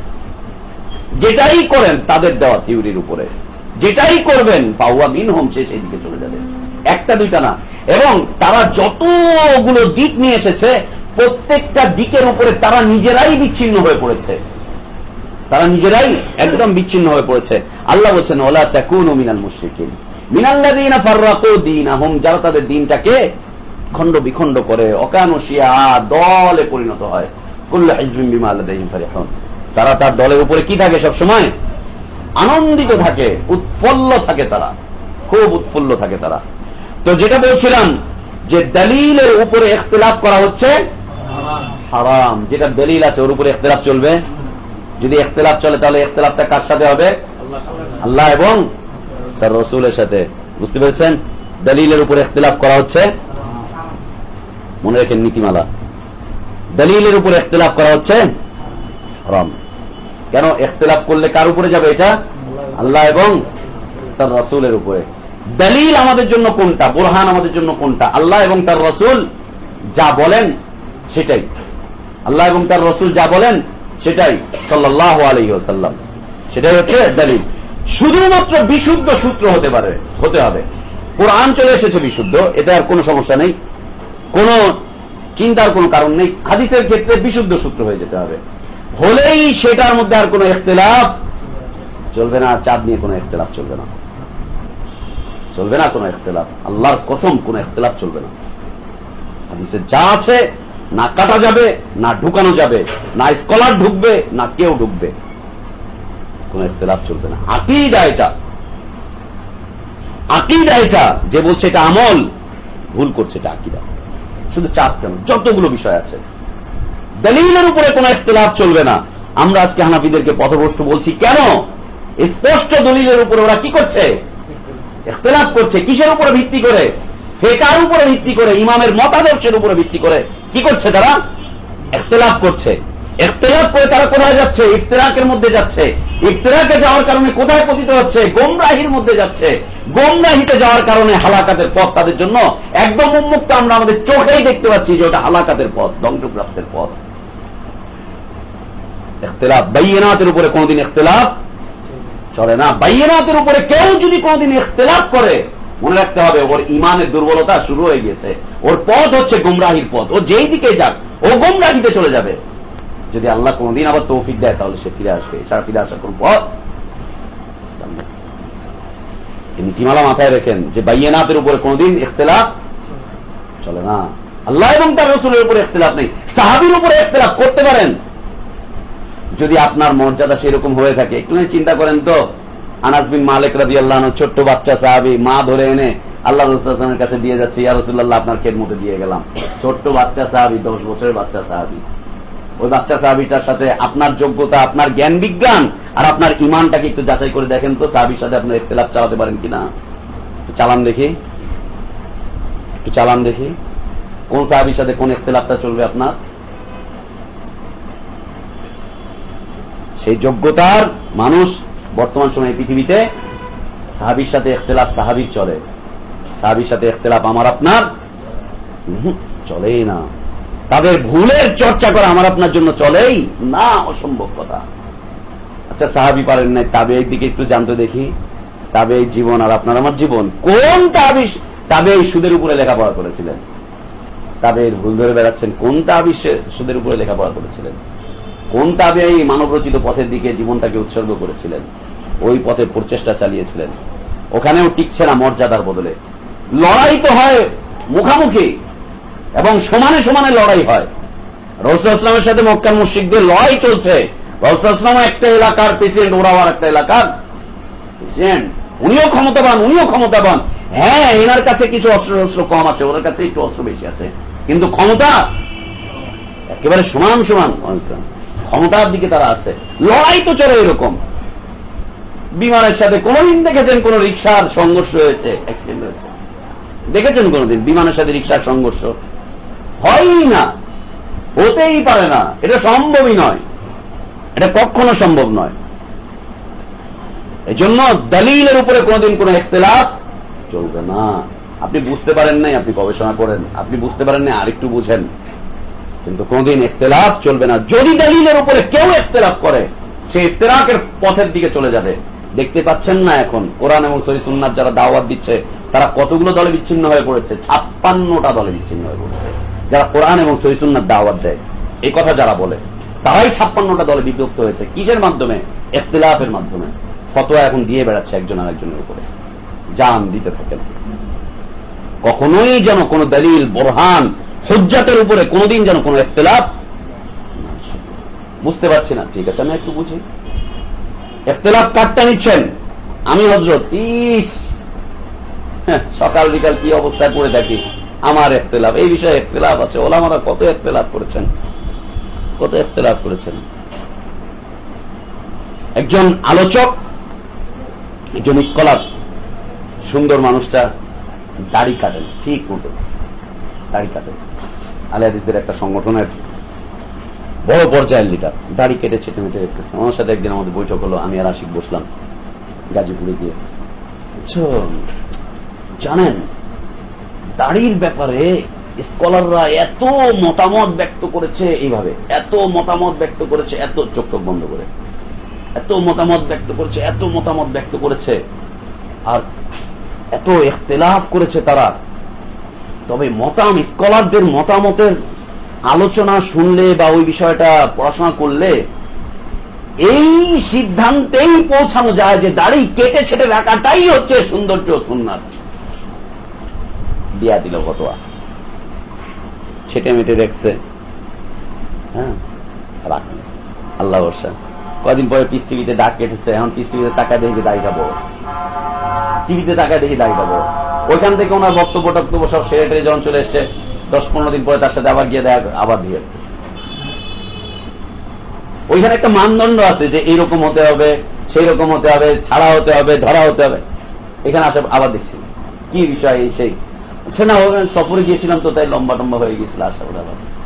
যেটাই করেন তাদের দেওয়া থিওরির উপরে, যেটাই করবেন ফাহুয়া মিনহুম, সে সেই দিকে চলে যাবে। একটা দুইটা না, এবং তারা যতগুলো দিক নিয়ে এসেছে প্রত্যেকটা দিকের উপরে তারা নিজেরাই বিচ্ছিন্ন হয়ে পড়েছে, তারা নিজেরাই একদম বিচ্ছিন্ন হয়ে পড়েছে। আল্লাহ বলছেন ওয়ালা তাকুনু মিনাল মুশরিকিন মিনাল্লাযীনা ফাররাকু দীনাহুম। যারা তাদের দ্বীনটাকে খণ্ড বিখণ্ড করে, অকানু শিয়া, দলে পরিণত হয়। কুল্লু হিজবিন বিমা লাদাইহিম ফারিহুন। তারা তার দলের উপরে কি থাকে? সব সময় আনন্দিত থাকে, উৎফুল্ল থাকে, তারা খুব উৎফুল্ল থাকে তারা। তো যেটা বলছিলাম যে দলিলের উপরে ইখতিলাফ করা হচ্ছে হারাম। যেটা দলিল আছে ওর উপরে ইখতিলাফ চলবে। যদি ইখতিলাফ চলে তাহলে ইখতিলাফটা কার সাথে হবে? আল্লাহ এবং তার রাসূলের সাথে। বুঝতে পেরেছেন? দলিলের উপরে ইখতিলাফ করা হচ্ছে, মনে রাখেন নীতিমালা, দলিলের উপরে ইখতিলাফ করা হচ্ছে হারাম। কেন? ইখতিলাফ করলে কার উপরে যাবে? এটা আল্লাহ এবং তার রাসূলের উপরে। দলিল আমাদের জন্য কোনটা? বুরহান আমাদের জন্য কোনটা? আল্লাহ এবং তার রাসূল যা বলেন সেটাই, আল্লাহ এবং তার রাসূল যা বলেন সেটাই, সাল্লাল্লাহু আলাইহি ওয়াসাল্লাম, সেটাই হচ্ছে দলিল। শুধুমাত্র বিশুদ্ধ সূত্র হতে হবে। কোরআন চলে এসেছে বিশুদ্ধ, এটা আর কোনো সমস্যা নেই, কোনো চিন্তার কোনো কারণ নেই। হাদিসের ক্ষেত্রে বিশুদ্ধ সূত্র হয়ে যেতে হবে, হলেই সেটার মধ্যে আর কোনো ইখতিলাফ চলবে না। চাঁদ নিয়ে কোনো ইখতিলাফ চলবে না, চলবে না কোনো ইখতিলাফ। আল্লাহর কসম কোনো ইখতিলাফ চলবে না। হাদিসে যা আছে না কাটা যাবে, না ঢুকানো যাবে, না স্কলার ঢুকবে, না কেউ ঢুকবে, কোনো ইখতিলাফ চলবে না। আকীদা এটা, আকীদা এটা। যে বলছে এটা আমল, ভুল করছে, এটা আকীদা। শুধু চাঁদ কেন, যতগুলো বিষয় আছে দলিলের উপরে কোনো ইখতিলাফ চলবে না। আমরা আজকে হানাফিদেরকে পথভ্রষ্ট বলছি কেন? স্পষ্ট দলিলের উপরে ওরা কি করছে? ইখতিলাফ করছে। কিসের উপরে ভিত্তি করে? ফিকহের উপরে ভিত্তি করে, ইমামের মতাদর্শের উপরে ভিত্তি করে কি করছে তারা? ইখতিলাফ করছে। ইখতিলাফ করে তারা কোথায় যাচ্ছে? ইফতিরাকের মধ্যে যাচ্ছে। ইফতিরাকে যাওয়ার কারণে কোথায় পতিত হচ্ছে? গোমরাহির মধ্যে যাচ্ছে। গোমরাহিতে যাওয়ার কারণে হালাকাতের পথ তাদের জন্য একদম উন্মুক্ত। আমরা আমাদের চোখেই দেখতে পাচ্ছি যে ওটা হালাকাতের পথ, ধ্বংসপ্রাপ্তের পথ। ইখতিলাফ, বাইয়িনাতের উপরে কোনদিন ইখতিলাফ চলে না। বাইয়িনাতের উপরে কেউ যদি কোনদিন ইখতিলাফ করে, মনে রাখতে হবে ওর ইমানের দুর্বলতা শুরু হয়ে গেছে। ওর পথ হচ্ছে গোমরাহির পথ। ও যেই দিকে যাক ও গোমরাহিতে চলে যাবে। যদি আল্লাহ কোনদিন আবার তৌফিক দেয় তাহলে সে ফিরে আসবে, এছাড়া ফিরে আসার কোন পথ। নীতিমালা মাথায় রেখেন যে বাইয়িনাতের উপরে কোনদিন ইখতিলাফ চলে না। আল্লাহ এবং তার রাসূলের উপরে ইখতিলাফ নেই। সাহাবীর উপরে ইখতিলাফ করতে পারেন যদি আপনার মর্যাদা সেরকম হয়ে থাকে। একটু চিন্তা করেন তো, আনাস বিন মালিক রাদিয়াল্লাহু আনহু ছোট্ট বাচ্চা সাহাবী, মা ধরে এনে আল্লাহ রাসূল সাল্লাল্লাহু আলাইহি ওয়াসাল্লামের কাছে দিয়ে যাচ্ছে, ইয়া রাসূলুল্লাহ আপনার খেদমতে দিয়ে গেলাম। ছোট্ট বাচ্চা সাহাবী, 10 বছরের বাচ্চা সাহাবী। ওই বাচ্চা সাহাবীটার সাথে আপনার যোগ্যতা, আপনার জ্ঞান বিজ্ঞান আর আপনার ইমানটাকে একটু যাচাই করে দেখেন তো, সাহাবীর সাথে আপনার ইখতিলাফ চালাতে পারেন কিনা। চালান দেখি, একটু চালান দেখি কোন সাহাবীর সাথে কোন ইখতিলাফটা চলবে আপনার। সেই যোগ্যতার মানুষ বর্তমান সময়ে পৃথিবীতে সাহাবীর সাথে ইখতিলাফ সাহাবীর চলে, সাহাবীর সাথে ইখতিলাফ আমার আপনার চলেই না। তাদের ভুলের চর্চা করা আমার আপনার জন্য চলেই না, অসম্ভব কথা। আচ্ছা, সাহাবী পারেন নাই, তাবেঈর দিকে একটু জানতে দেখি। তাবেঈ জীবন আর আপনার আমার জীবন, কোন তাবেঈ সুদের উপরে লেখাপড়া করেছিলেন? তাবেঈর ভুল ধরে বেড়াচ্ছেন। কোন তাবেঈ সুদের উপরে লেখাপড়া করেছিলেন? কোন তাবেঈ মানব রচিত পথের দিকে জীবনটাকে উৎসর্গ করেছিলেন, ওই পথে প্রচেষ্টা চালিয়েছিলেন? ওখানেও টিকছে না মর্যাদার বদলে। লড়াই তো হয় মুখামুখি এবং সমানে সমানে লড়াই হয়। রাসূল সাল্লাল্লাহু আলাইহি ওয়াসাল্লামের সাথে মক্কার মুশরিকদের লড়াই চলছে। রাসূল সাল্লাল্লাহু আলাইহি ওয়াসাল্লাম একটা এলাকার প্রেসিডেন্ট, ওরাও আর একটা এলাকার প্রেসিডেন্ট। উনিও ক্ষমতাবান, উনিও ক্ষমতাবান। হ্যাঁ, এনার কাছে কিছু অস্ত্র কম আছে, ওনার কাছে একটু অস্ত্র বেশি আছে, কিন্তু ক্ষমতা একেবারে সমান সমান। ক্ষমতার দিকে তারা আছে। লড়াই তো চলে এরকম। বিমানের সাথে কোনদিন দেখেছেন কোন রিকশার সংঘর্ষ হয়েছে, অ্যাক্সিডেন্ট হয়েছে? দেখেছেন কোনদিন বিমানের সাথে রিকশার সংঘর্ষ? হয়ই না, হতেই পারে না, এটা সম্ভবই নয়, এটা কখনো সম্ভব নয়। এজন্য দলিলের উপরে কোনদিন কোন ইখতিলাফ চলবে না। আপনি বুঝতে পারেন নাই, আপনি গবেষণা করেন, আপনি বুঝতে পারেন নাই, আরেকটু বুঝেন, কিন্তু কোনদিন ইখতিলাফ চলবে না। যদি দলিলের উপরে কেউ ইখতিলাফ করে, সে ইফতিরাকের পথের দিকে চলে যাবে। দেখতে পাচ্ছেন না এখন কোরআন এবং সহিহ সুন্নাত যারা দাওয়াত দিচ্ছে তারা কতগুলো দলে বিচ্ছিন্ন হয়ে পড়েছে? 56টা দলে বিচ্ছিন্ন হয়ে পড়েছে। যারা কোরআন এবং সহিহ সুন্নাত দাওয়াত দেয়, এই কথা যারা বলে, তারাই 56টা দলে বিভক্ত হয়েছে। কিসের মাধ্যমে? ইখতিলাফের মাধ্যমে। ফতোয়া এখন দিয়ে বেড়াচ্ছে একজন আরেকজনের উপরে, জান দিতে থাকেন। কখনোই যেন কোন দলিল, বোরহান, হুজ্জাতের উপরে কোনদিন যেন কোন ইখতিলাফ। বুঝতে পারছি না, ঠিক আছে, আমি একটু বুঝি। ইখতিলাফ কাটটা নিচ্ছেন? আমি হযরত সকাল বিকাল কি অবস্থায় পড়ে থাকি, আমার ইখতিলাফ, এই বিষয়ে ইখতিলাফ আছে। ওলামারা কত ইখতিলাফ করেছেন, কত ইখতিলাফ করেছেন। একজন আলোচক, একজন স্কলার, সুন্দর মানুষটা দাড়ি কাটেন, ঠিক মতো দাড়ি কাটেন। আহলে হাদিসদের একটা সংগঠনের বড় পর্যায়ের লিডার, দাড়ি কেটে ছেটে মেটে রেখেছে। আমার সাথে একদিন আমাদের বৈঠক হলো, আমি আর আশিক বসলাম গাজীপুরে গিয়ে। জানেন, দাড়ির ব্যাপারে স্কলাররা এত মতামত ব্যক্ত করেছে, এইভাবে এত মতামত ব্যক্ত করেছে, এত চোখ বন্ধ করে এত মতামত ব্যক্ত করেছে, এত মতামত ব্যক্ত করেছে, আর এত ইখতিলাফ করেছে তারা। তবে স্কলারদের মতামতের আলোচনা শুনলে বা ওই বিষয়টা পড়াশোনা করলে এই সিদ্ধান্তেই পৌঁছানো যায় যে দাড়ি কেটে ছেটে রাখাটাই হচ্ছে সৌন্দর্য, সুন্নাত। দিয়া দিল ফতোয়া, ছেটে মেটে রেখেছে, হ্যাঁ রাখল, আল্লাহ ভরসা। কদিন পরে পিস টিভিতে ডাক কেটেছে, এখন পিস টিভিতে টাকা দেখে দাড়িটা বড়, টিভিতে টাকা দেখে দাড়িটা বড়। ওইখান থেকে ওনার বক্তব্য টক্তব্য সব সেক্রেটারি যখন চলে এসছে, 10-15 দিন পরে তার সাথে আবার গিয়ে দেখা, আবার দিয়ে। ওইখানে একটা মানদণ্ড আছে যে এইরকম হতে হবে, সেই রকম হতে হবে, ছাড়া হতে হবে, ধরা হতে হবে। এখানে আসে আবার দেখছি কি বিষয়, এই সেই সে না সফরে গিয়েছিলাম তো তাই লম্বা টম্বা হয়ে গিয়েছিল আশা করা।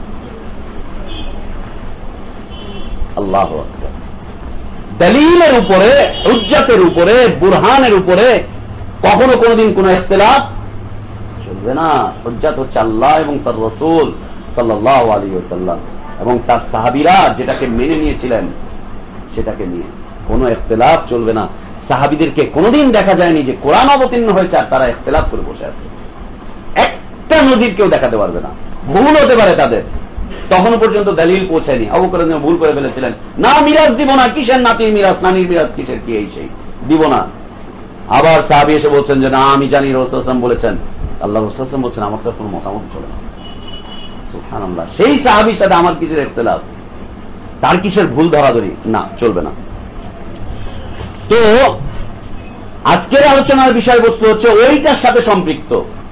আল্লাহু আকবার। দলিলের উপরে, হুজ্জাতের উপরে, বুরহানের উপরে কখনো কোনদিন কোন ইখতিলাফ চলবে না। হুজ্জাত হচ্ছে আল্লাহ এবং তার রাসূল সাল্লাল্লাহু আলাইহি ওয়াসাল্লাম এবং তার সাহাবীরা যেটাকে মেনে নিয়েছিলেন সেটাকে নিয়ে কোনো ইখতিলাফ চলবে না। সাহাবীদেরকে কোনদিন দেখা যায়নি যে কোরআন অবতীর্ণ হয়েছে আর তারা ইখতিলাফ করে বসে আছে। একটা নজির কেউ দেখাতে পারবে না। ভুল হতে পারে তাদের, তখনও পর্যন্ত দলিল পৌঁছায়নি। আবু বকর ভুল করে ফেলেছিলেন, না মিরাজ দিব না, কিসের নাতির মিরাজ, নানির মিরাজ কিসের, কি এই সেই দিব না। আবার সাহাবী এসে বলছেন যে না আমি জানি রাসূল সাল্লাল্লাহু আলাইহি ওয়াসাল্লাম বলেছেন, আল্লাহ রাসূল সাল্লাল্লাহু আলাইহি ওয়াসাল্লাম বলছেন আমার তো কোনো মতামত চলে না। সুবহানাল্লাহ। সেই সাহাবীর সাথে আমার কিসের ইখতিলাফ, তার কিসের ভুল ধরাধরি, না চলবে না। তো আজকের আলোচনার বিষয়বস্তু হচ্ছে ওইটার সাথে সম্পৃক্ত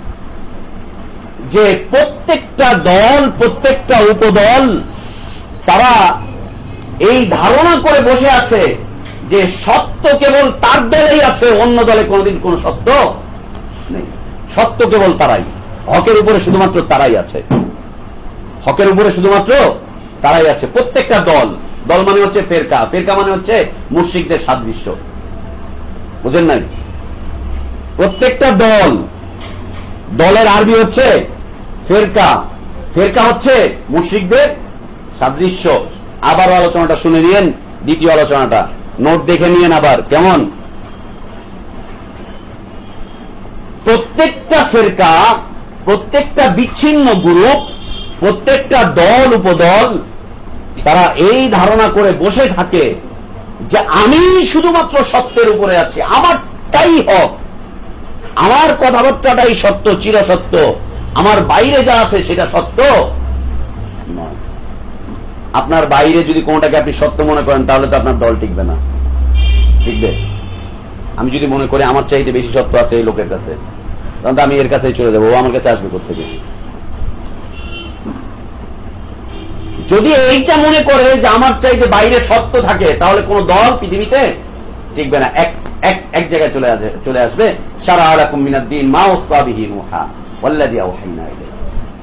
যে প্রত্যেকটা দল, প্রত্যেকটা উপদল তারা এই ধারণা করে বসে আছে যে সত্য কেবল তার দলেই আছে, অন্য দলে কোনদিন কোন সত্য নেই। সত্য কেবল তারাই, হকের উপরে শুধুমাত্র তারাই আছে, হকের উপরে শুধুমাত্র তারাই আছে। প্রত্যেকটা দল, দল মানে হচ্ছে ফেরকা, ফেরকা মানে হচ্ছে মুশরিকদের সাদৃশ্য, বুঝেন নাই? প্রত্যেকটা দল, দলের আরবি হচ্ছে ফেরকা, ফেরকা হচ্ছে মুশরিকদের সাদৃশ্য। আবার আলোচনাটা শুনে নিয়েন, দ্বিতীয় আলোচনাটা নোট দেখে নিয়েন আবার কেমন। প্রত্যেকটা ফেরকা, প্রত্যেকটা বিচ্ছিন্ন গ্রুপ, প্রত্যেকটা দল উপদল তারা এই ধারণা করে বসে থাকে যে আমি শুধুমাত্র সত্যের উপরে আছি, আমারটাই হক, আমার কথাবার্তাটাই সত্য, চিরসত্য, আমার বাইরে যা আছে সেটা সত্য নয়। আপনার বাইরে যদি কোনটাকে আপনি সত্য মনে করেন তাহলে তো আপনার দল টিকবে না, টিকবে? আমি যদি মনে করি আমার চাইতে বেশি সত্য আছে এই লোকের কাছে, তাহলে আমি এর কাছেই চলে যাবো, ও আমার কাছে আসবে কোত্থেকে? যদি এইটা মনে করে যে আমার চাইতে বাইরে সত্য থাকে তাহলে কোন দল পৃথিবীতে টিকবে না, এক জায়গায় চলে আসবে। শারা আলাকুম মিনাদ-দীন মা ওয়াসা বিহি নূহা ওয়াল্লাযী আওহাইনা ইলাইহি।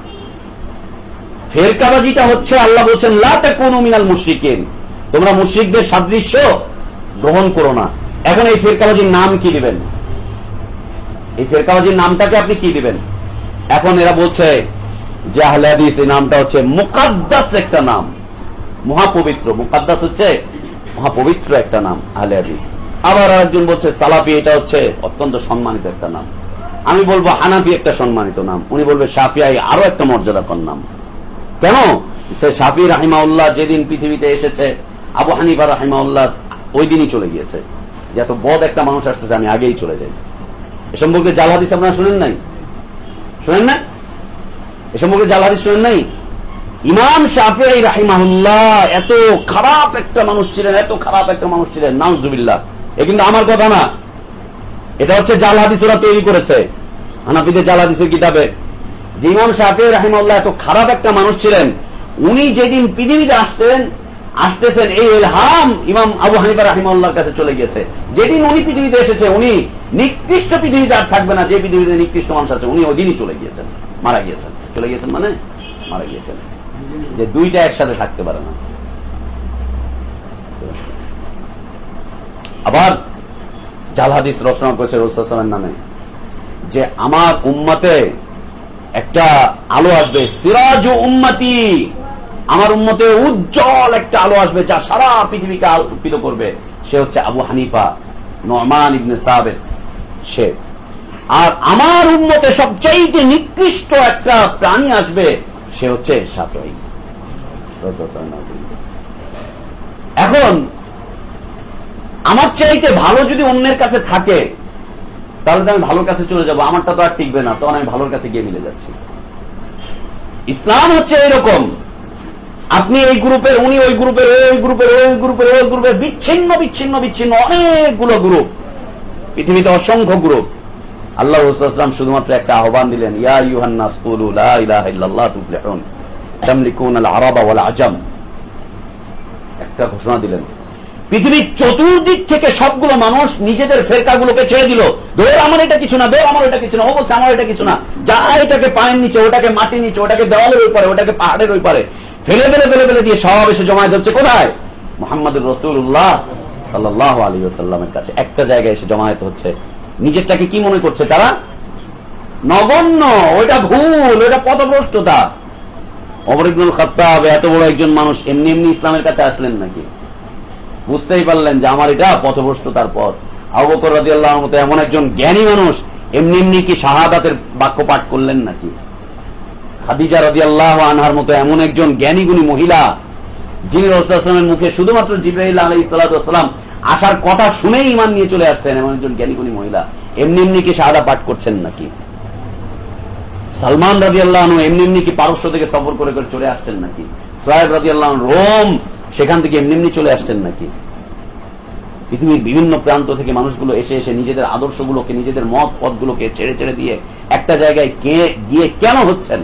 ফেরকাবাজিটা হচ্ছে আল্লাহ বলেন লা তাকুনু মিনাল মুশরিকিন, তোমরা মুশরিকদের সাদৃশ্য গ্রহণ করো না। এখন এই ফেরকাবাজির নাম কি দিবেন? এই ফেরকাবাজির নামটাকে আপনি কি দিবেন? এখন এরা বলছে যে আহলে হাদিস, এই নামটা হচ্ছে মুকাদ্দাস একটা নাম, মহাপবিত্র। মুকাদ্দাস হচ্ছে মহাপবিত্র একটা নাম আহলে হাদিস। আবার আরেকজন বলছে সালাফি, এটা হচ্ছে অত্যন্ত সম্মানিত একটা নাম। আমি বলবো হানাফি একটা সম্মানিত নাম, উনি বলবে শাফিঈ আরো একটা মর্যাদাকর নাম। কেন? সে শাফিঈ রাহিমাহুল্লাহ যেদিন পৃথিবীতে এসেছে, আবু হানিফা রাহিমাহুল্লাহ ওই দিনই চলে গিয়েছে, যে এত বদ একটা মানুষ আসতেছে আমি আগেই চলে যাই। এ সম্পর্কে জাল হাদিস আপনারা শুনেন নাই? শুনেন না? এ সম্পর্কে জাল হাদিস শুনেন নাই? ইমাম শাফিঈ রাহিমাহুল্লাহ এত খারাপ একটা মানুষ ছিলেন, এত খারাপ একটা মানুষ ছিলেন, নাউযুবিল্লাহ। এ কিন্তু আমার কথা না, এটা হচ্ছে জাল হাদিস ওরা তৈরি করেছে হানাফিদের জাল হাদিসের কিতাবে, যে ইমাম শাফিঈ রাহিমাহুল্লাহ এত খারাপ একটা মানুষ ছিলেন। উনি যেদিন পৃথিবীতে আসতেছেন এই ইলহাম ইমাম আবু হানিফা রাহিমাহুল্লাহর কাছে চলে গেছে। যেদিন উনি পৃথিবীতে এসেছে উনি নিকৃষ্ট পৃথিবীতে আর থাকবে না, যে পৃথিবীতে নিকৃষ্ট মানুষ আছে উনি ওই দিনই চলে গিয়েছেন, মারা গিয়েছেন। চলে গিয়েছেন মানে মারা গিয়েছেন, যে দুইটা একসাথে থাকতে পারে না। আবার জাল হাদিস রচনা করেছে রাসূল সাল্লাল্লাহু আলাইহি ওয়াসাল্লামের নামে, যে আমার উম্মতে একটা আলো আসবে, সিরাজু উম্মতি, আমার উম্মতে উজ্জ্বল একটা আলো আসবে যা সারা পৃথিবীকে আলোকিত করবে। সে হচ্ছে আবু হানিফা নুমান ইবনে সাবিত সে। আর আমার উম্মতে সবচেয়ে নিকৃষ্ট একটা প্রাণী আসবে, সে হচ্ছে শাফিঈ। এখন আমার চাইতে ভালো যদি অন্যের কাছে থাকে তাহলে তো আমি ভালোর কাছে চলে যাব, আমারটা তো আর টিকবে না, তখন আমি ভালোর কাছে গিয়ে মিলে যাচ্ছি। ইসলাম হচ্ছে এরকম, আপনি এই গ্রুপের, উনি ওই গ্রুপের, ওই গ্রুপের, ওই গ্রুপের, ওই গ্রুপের, বিচ্ছিন্ন বিচ্ছিন্ন বিচ্ছিন্ন অনেকগুলো গ্রুপ, পৃথিবীতে অসংখ্য গ্রুপ। আল্লাহ রাসূল সাল্লাল্লাহু আলাইহি ওয়াসাল্লাম শুধুমাত্র একটা আহ্বান দিলেন, ইয়া আইয়ুহান নাস কুলু লা ইলাহা ইল্লাল্লাহ তুফলিহুন তামলিকুন আল আরাবা ওয়াল আজম। একটা ঘোষণা দিলেন, পৃথিবীর চতুর্দিক থেকে সবগুলো মানুষ নিজেদের ফেরকাগুলোকে ছেড়ে দিল। ধর আমার এটা কিছু না, ধর আমার এটা কিছু না, ও বলছে আমার এটা কিছু না, যা এটাকে পায়ের নিচে, ওটাকে মাটির নিচে, ওটাকে দেওয়ালের ওই পারে, ওটাকে পাহাড়ের ওই পারে ফেলে ফেলে ফেলে ফেলে দিয়ে সব এসে জমায়েত হচ্ছে কোথায়? মুহাম্মদুর রাসূলুল্লাহ সাল্লাল্লাহু আলাইহি ওয়াসাল্লামের কাছে একটা জায়গায় এসে জমায়েত হচ্ছে। নিজেরটাকে কি মনে করছে তারা? নগণ্য, ওইটা ভুল, ওইটা পথভ্রষ্টতা। ওমর ইবনুল খাত্তাব এত বড় একজন মানুষ এমনি এমনি ইসলামের কাছে আসলেন নাকি? বুঝতেই পারলেন যে আমার এটা পথভ্রষ্টতার পথ। আবু বকর রাদিয়াল্লাহু আনহু এমন একজন জ্ঞানী মানুষ, এমনি এমনি কি শাহাদাতের বাক্য পাঠ করলেন নাকি? খাদিজা রাদিয়াল্লাহু আনহার মতো এমন একজন জ্ঞানী গুণী মহিলা, যিনি রাসূলুল্লাহ সাল্লাল্লাহু আলাইহি ওয়াসাল্লামের মুখে শুধুমাত্র জিবরাইল আলাইহিস সালাতু ওয়াস সালাম আসার কথা শুনেই ঈমান নিয়ে চলে আসছেন, এমন একজন জ্ঞানী গুণী মহিলা এমনি এমনি কি শাহাদা পাঠ করছেন নাকি? সালমান রাদিয়াল্লাহু আনহু এমনি এমনি কি পারস্য থেকে সফর করে করে চলে আসছেন নাকি? সুহাইব রাদিয়াল্লাহু আনহু রোম, সেখান থেকে এমনি এমনি চলে আসছেন নাকি? পৃথিবীর বিভিন্ন প্রান্ত থেকে মানুষগুলো এসে এসে নিজেদের আদর্শগুলোকে, নিজেদের মত পথগুলোকে ছেড়ে ছেড়ে দিয়ে একটা জায়গায় গিয়ে কেন হচ্ছেন?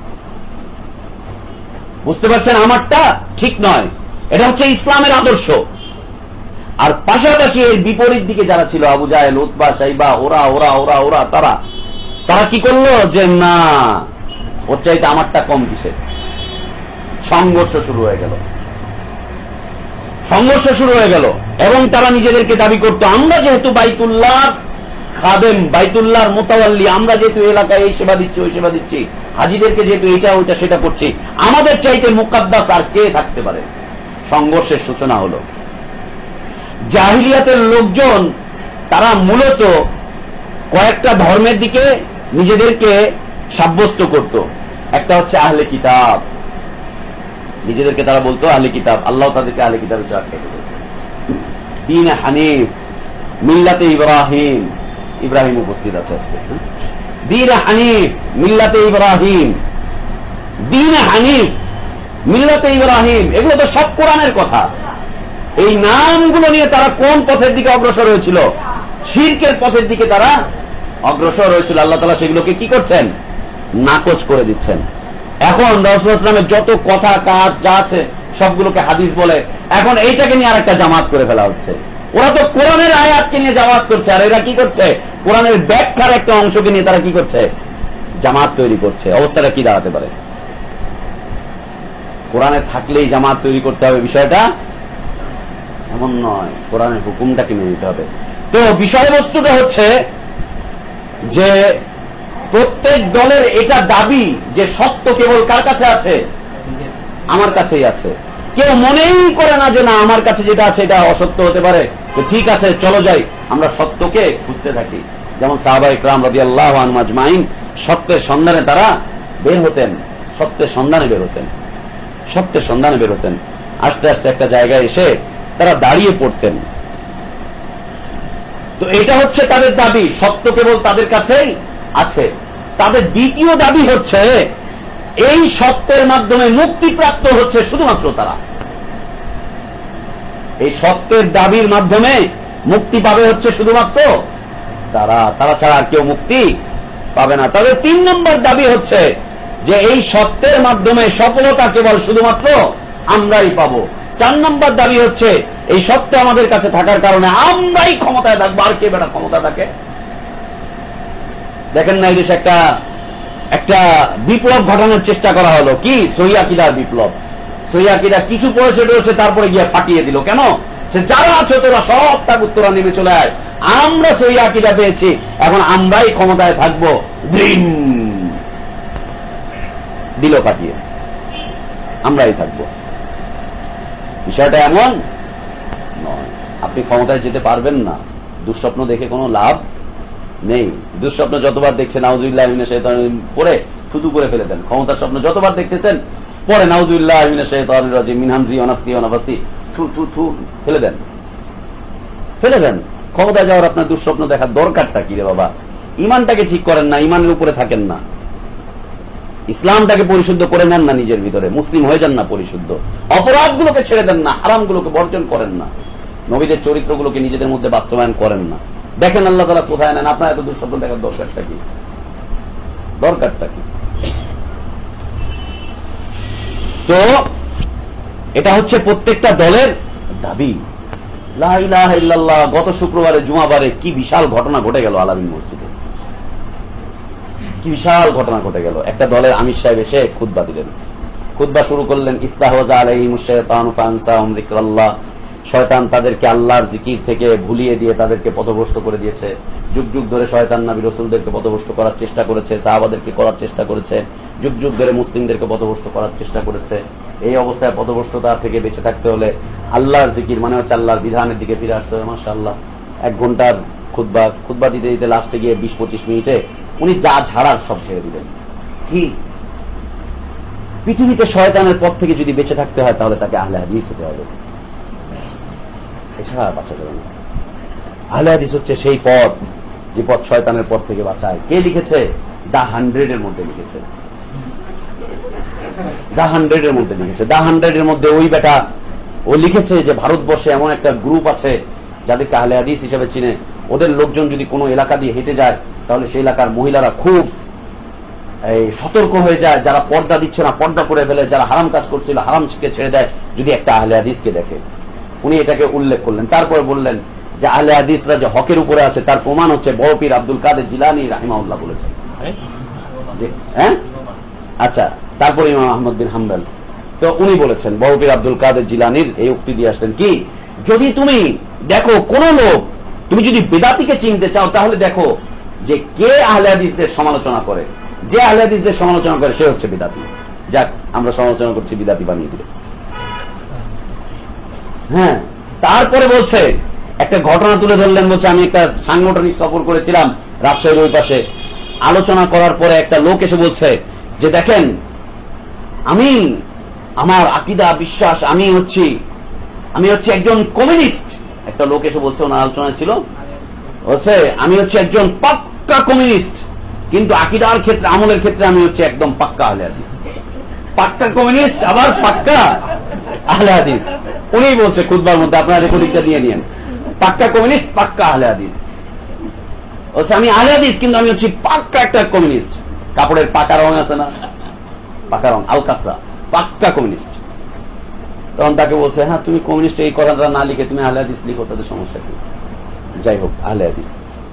বুঝতে পারছেন আমারটা ঠিক নয়, এটা হচ্ছে ইসলামের আদর্শ। আর পাশাপাশি এর বিপরীত দিকে যারা ছিল, আবু জাহেল, উতবা, সাইবা, ওরা ওরা ওরা ওরা তারা কি করলো? যে না, ওর চাইতে আমারটা কম কিসের? সংঘর্ষ শুরু হয়ে গেল, সংঘর্ষ শুরু হয়ে গেল। এবং তারা নিজেদেরকে দাবি করতো আমরা যেহেতু বাইতুল্লাহ খাদেম, বাইতুল্লাহর মোতাওয়াল্লি, আমরা যেহেতু এলাকায় এই সেবা দিচ্ছি ওই সেবা দিচ্ছি, হাজিদেরকে যেহেতু এইটা ওইটা সেটা করছি, আমাদের চাইতে মুকাদ্দাস আর কে থাকতে পারে? সংঘর্ষের সূচনা হলো। জাহিলিয়াতের লোকজন তারা মূলত কয়েকটা ধর্মের দিকে নিজেদেরকে সাব্যস্ত করত। একটা হচ্ছে আহলে কিতাব, নিজেদেরকে তারা বলতো আহলে কিতাব, আল্লাহ তাদেরকে আহলে কিতাব হিসেবে আখ্যায়িত করেছে। দ্বীন হানিফ, মিল্লাতে ইব্রাহিম, ইব্রাহিম উপস্থিত আছে আজকে। দ্বীন হানিফ, মিল্লাতে ইব্রাহিম, দ্বীন হানিফ, মিল্লাতে ইব্রাহিম, এগুলো তো সব কোরআনের কথা। এই নামগুলো নিয়ে তারা কোন পথের দিকে অগ্রসর হয়েছিল? শিরকের পথের দিকে তারা অগ্রসর হয়েছিল। আল্লাহ তাআলা সেগুলোকে কি করছেন? নাকচ করে দিচ্ছেন। এখন রাসূলুল্লাহ সাল্লাল্লাহু আলাইহি ওয়াসাল্লামের যত কথা কাজ যা আছে সবগুলোকে হাদিস বলে, এখন এইটাকে নিয়ে আরেকটা জামাত করে ফেলা হচ্ছে। ওরা তো কোরআনের আয়াতকে নিয়ে জামাত করছে, আর এরা কি করছে? কোরআনের ব্যাখ্যার একটা অংশকে নিয়ে তারা কি করছে? জামাত তৈরি করছে। অবস্থাটা কি দাঁড়াতে পারে? কোরআনে থাকলেই জামাত তৈরি করতে হবে, বিষয়টা এমন নয়। কোরআনের হুকুমটাকে মেনে নিতে হবে। তো বিষয়বস্তুটা হচ্ছে যে প্রত্যেক দলের এটা দাবি যে সত্য কেবল কার কাছে আছে? আমার কাছেই আছে। কেউ মনেই করে না যে না, আমার কাছে যেটা আছে এটা অসত্য হতে পারে, তো ঠিক আছে চলো যাই, আমরা সত্যকে খুঁজতে থাকি। যেমন সাহাবা ইকরাম রাদিয়াল্লাহু আনহুম আজমাইন সত্যের সন্ধানে তারা বের হতেন, সত্যের সন্ধানে বের হতেন, সত্যের সন্ধানে বের হতেন। আস্তে আস্তে একটা জায়গায় এসে তারা দাঁড়িয়ে পড়তেন। তো এটা হচ্ছে তাদের দাবি, সত্য কেবল তাদের কাছেই আছে। তাদের দ্বিতীয় দাবি হচ্ছে এই সত্যের মাধ্যমে মুক্তিপ্রাপ্ত হচ্ছে শুধুমাত্র তারা। এই সত্যের দাবির মাধ্যমে মুক্তি পাবে হচ্ছে শুধুমাত্র তারা, তারা ছাড়া আর কেউ মুক্তি পাবে না। তবে 3 নম্বর দাবি হচ্ছে যে এই সত্যের মাধ্যমে সফলতা কেবল শুধুমাত্র আমরাই পাবো। 4 নম্বর দাবি হচ্ছে এই সত্য আমাদের কাছে থাকার কারণে আমরাই ক্ষমতায় থাকবো, আর কে বেটা ক্ষমতা থাকে? দেখেন না, এই দেশে একটা বিপ্লব ঘটানোর চেষ্টা করা হলো, কি সহিহ আকীদার বিপ্লব। সহিহ আকীদা কিছু পড়েছে টড়েছে, তারপরে গিয়ে ফাটিয়ে দিল। কেন? যে যারা আছে তোরা সব তাগুত, তোরা নেমে চলে আয়, আমরা সহিহ আকীদা পেয়েছি, এখন আমরাই ক্ষমতায় থাকবো। দিল ফাটিয়ে, আমরাই থাকবো। বিষয়টা এমন নয়। আপনি ক্ষমতায় যেতে পারবেন না, দুঃস্বপ্ন দেখে কোনো লাভ নেই। দুঃস্বপ্ন যতবার দেখছেন নাউযুবিল্লাহি মিনাশ শাইতানির রাজিম পড়ে থুতু করে ফেলে দেন। ক্ষমতার স্বপ্ন যতবার দেখতেছেন পরে নাউযুবিল্লাহি মিনাশ শাইতানির রাজিম মিন হামজি ওয়া নাফসি ওয়া নাফসি থু থু থু ফেলে দেন, ফেলে দেন। ক্ষমতায় যাওয়ার আপনার দুঃস্বপ্ন দেখার দরকারটা কি রে বাবা? ঈমানটাকে ঠিক করেন না, ঈমানের উপরে থাকেন না, ইসলামটাকে পরিশুদ্ধ করে নেন না, নিজের ভিতরে মুসলিম হয়ে যান না পরিশুদ্ধ। অপরাধগুলোকে ছেড়ে দেন না, হারামগুলোকে বর্জন করেন না, নবীদের চরিত্রগুলোকে নিজেদের মধ্যে বাস্তবায়ন করেন না। দেখেন আল্লাহ তাআলা কোথায় নেন। আপনার এত দুঃস্বপ্ন দেখার দরকারটা কি? দরকারটা কি? তো এটা হচ্ছে প্রত্যেকটা দলের দাবি। লা ইলাহা ইল্লাল্লাহ। গত শুক্রবারে জুমাবারে কি বিশাল ঘটনা ঘটে গেল আলামিন মসজিদে, কি বিশাল ঘটনা ঘটে গেল। একটা দলের আমির সাহেব এসে খুতবা দিলেন, খুতবা শুরু করলেন, ইস্তাহওয়াজা আলাইহিমুশ শাইতানু ফাআনসাহুম যিকরাল্লাহ। শয়তান তাদেরকে আল্লাহর জিকির থেকে ভুলিয়ে দিয়ে তাদেরকে পথভ্রষ্ট করে দিয়েছে। যুগ যুগ ধরে শয়তান নবী রাসূলদেরকে পথভ্রষ্ট করার চেষ্টা করেছে, সাহাবাদেরকে করার চেষ্টা করেছে, যুগ যুগ ধরে মুসলিমদেরকে পথভ্রষ্ট করার চেষ্টা করেছে। এই অবস্থায় পথভ্রষ্টতা থেকে বেঁচে থাকতে হলে আল্লাহর জিকির মানে হচ্ছে আল্লাহর বিধানের দিকে ফিরে আসতে হবে। মাশাআল্লাহ, 1 ঘন্টার খুতবা দিতে দিতে লাস্টে গিয়ে 20-25 মিনিটে উনি যা ঝাড়ার সব ছেড়ে দিলেন। কি পৃথিবীতে শয়তানের পথ থেকে যদি বেঁচে থাকতে হয় তাহলে তাকে আহলে হাদিস হতে হবে, এছাড়া বাঁচা যাবে না। আহলে হাদিস হচ্ছে সেই পথ যে পথ শয়তানের পথ থেকে বাঁচায়। কে লিখেছে? দা 100 এর মধ্যে লিখেছে, দা 100 এর মধ্যে লিখেছে। দা 100 এর মধ্যে ওই বেটা ও লিখেছে যে ভারতবর্ষে এমন একটা গ্রুপ আছে যাদেরকে আহলে হাদিস হিসেবে চিনে। ওদের লোকজন যদি কোনো এলাকা দিয়ে হেঁটে যায় তাহলে সেই এলাকার মহিলারা খুব সতর্ক হয়ে যায়, যারা পর্দা দিচ্ছে না পর্দা করে ফেলে, যারা হারাম কাজ করছিল হারাম কে ছেড়ে দেয় যদি একটা আহলে হাদিসকে দেখে। উনি এটাকে উল্লেখ করলেন। তারপরে বললেন যে আহলে হাদিসরা যে হকের উপরে আছে তার প্রমাণ হচ্ছে বড় পীর আব্দুল কাদের জিলানী রাহিমাহুল্লাহ বলেছেন। হ্যাঁ, আচ্ছা, তারপরে ইমাম আহমদ বিন হাম্বল, তো উনি বলেছেন, বড় পীর আব্দুল কাদের জিলানীর এই উক্তি দিয়ে আসলেন কি, যদি তুমি দেখো কোন লোক, তুমি যদি বেদাতিকে চিনতে চাও তাহলে দেখো যে কে আহলে হাদিসদের সমালোচনা করে। যে আহলে হাদিসদের সমালোচনা করে সে হচ্ছে বিদাতি। যাক, আমরা সমালোচনা করছি, বিদাতি বানিয়ে দিলে। হ্যাঁ, তারপরে বলছে একটা ঘটনা তুলে ধরলেন, বলছে আমি একটা সাংগঠনিক সফর করেছিলাম রাজশাহীর ওই পাশে। আলোচনা করার পরে একটা লোক এসে বলছে যে দেখেন, আমি আমার আকীদা বিশ্বাস আমি হচ্ছি একজন কমিউনিস্ট। একটা লোক এসে বলছে, ওনার আলোচনা ছিল, বলছে আমি হচ্ছে একজন পাক্কা কমিউনিস্ট, কিন্তু আকীদার ক্ষেত্রে আমলের ক্ষেত্রে আমি হচ্ছে একদম পাক্কা আহলে হাদিস। পাক্কা কমিউনিস্ট আবার পাক্কা আহলে হাদিস। উনি বলছে খুতবার মধ্যে, আপনারা রেকর্ডিংটা দিয়ে নিয়েন, পাক্কা কমিউনিস্ট পাক্কা আহলে হাদিস। বলছে আমি আহলে হাদিস কিন্তু আমি হচ্ছি পাক্কা একটা কমিউনিস্ট। কাপড়ের পাকা রং আছে না, পাকা রং আলকাতরা, পাক্কা কমিউনিস্ট। তখন তাকে বলছে, হ্যাঁ তুমি কমিউনিস্ট এই কথাটা না লিখে তুমি আহলে হাদিস লিখো, তাদের সমস্যা কি? যাই হোক, আহলে হাদিস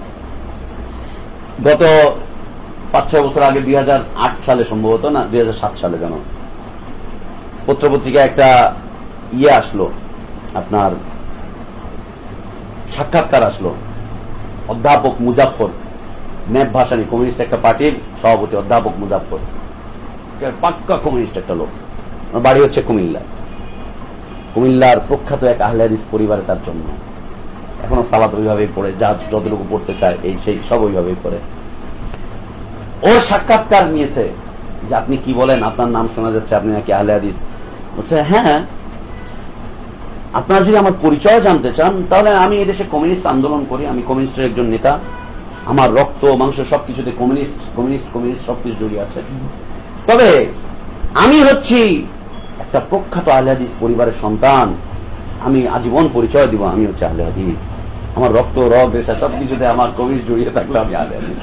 গত 5-6 বছর আগে 2008 সালে সম্ভবত, না 2007 সালে যেন পত্রপত্রিকায় একটা আসলো, আপনার সাক্ষাৎকার আসলো। অধ্যাপক মুজাফফর, ন্যাপ ভাসানী, কমিউনিস্ট একটা পার্টির সভাপতি অধ্যাপক মুজাফফর, পাক্কা কমিউনিস্ট একটা লোক, বাড়ি হচ্ছে কুমিল্লার প্রখ্যাত এক আহলে হাদিস পরিবারে তার জন্ম। এখনো সালাত ওইভাবেই পড়ে, যা যতটুকু পড়তে চায় এই সেই সব ওইভাবেই পড়ে। ওর সাক্ষাৎকার নিয়েছে যে আপনি কি বলেন, আপনার নাম শোনা যাচ্ছে, আপনি নাকি আহলে হাদিস। বলছে হ্যাঁ, আপনারা যদি আমার পরিচয় জানতে চান তাহলে আমি এদেশে কমিউনিস্ট আন্দোলন করি, আমি কমিউনিস্টের একজন নেতা, আমার রক্ত মাংস সবকিছুতে কমিউনিস্ট কমিউনিস্ট কমিউনিস্ট সবকিছু জড়িয়ে আছে। তবে আমি হচ্ছি একটা প্রখ্যাত আহলে হাদিস পরিবারের সন্তান, আমি আজীবন পরিচয় দিব আমি হচ্ছে আহলে হাদিস, আমার রক্ত রগ রেশা সবকিছুতে আমার কমিউনিস্ট জড়িয়ে থাকলে আমি আহলে হাদিস।